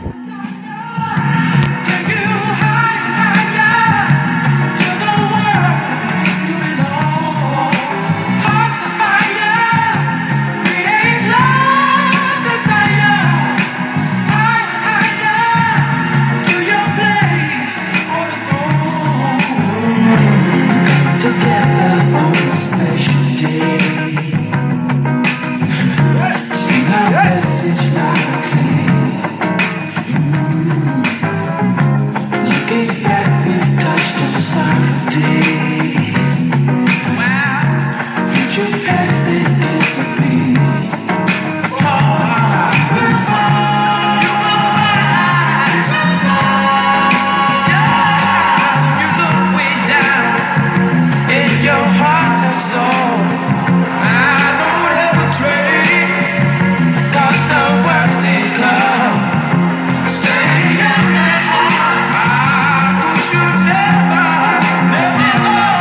Never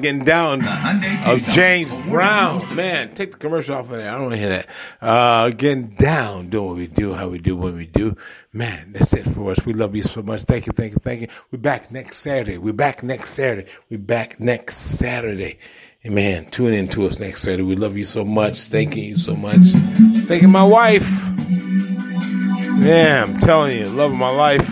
getting down of James Brown. Man, take the commercial off of there. I don't want to hear that. Uh, getting down, doing what we do, how we do what we do. Man, that's it for us. We love you so much. Thank you, thank you, thank you. We're back next Saturday. We're back next Saturday. We're back next Saturday. And man, tune in to us next Saturday. We love you so much. Thanking you so much. Thanking my wife. Yeah, I'm telling you, loving my life.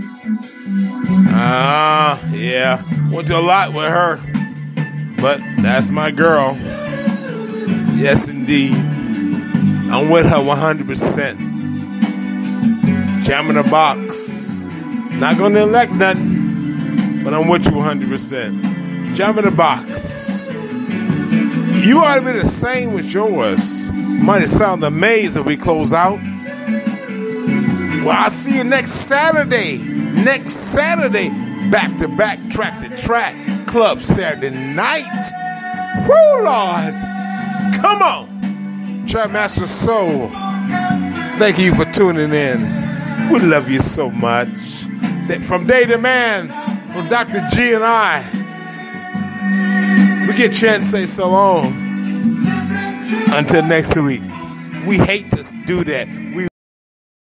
Ah, uh, yeah. Went to a lot with her. But that's my girl. Yes, indeed. I'm with her one hundred percent. Jamming the box. Not going to elect nothing, but I'm with you one hundred percent. Jamming the box. You ought to be the same with yours. Might sound amazed if we close out. Well, I'll see you next Saturday. Next Saturday. Back to back, track to track. Club Saturday night. Woo, Lord. Come on. Trapmaster Soul. Thank you for tuning in. We love you so much. From Day to Man, from Doctor G and I, we get a chance to say so long. Until next week. We hate to do that. We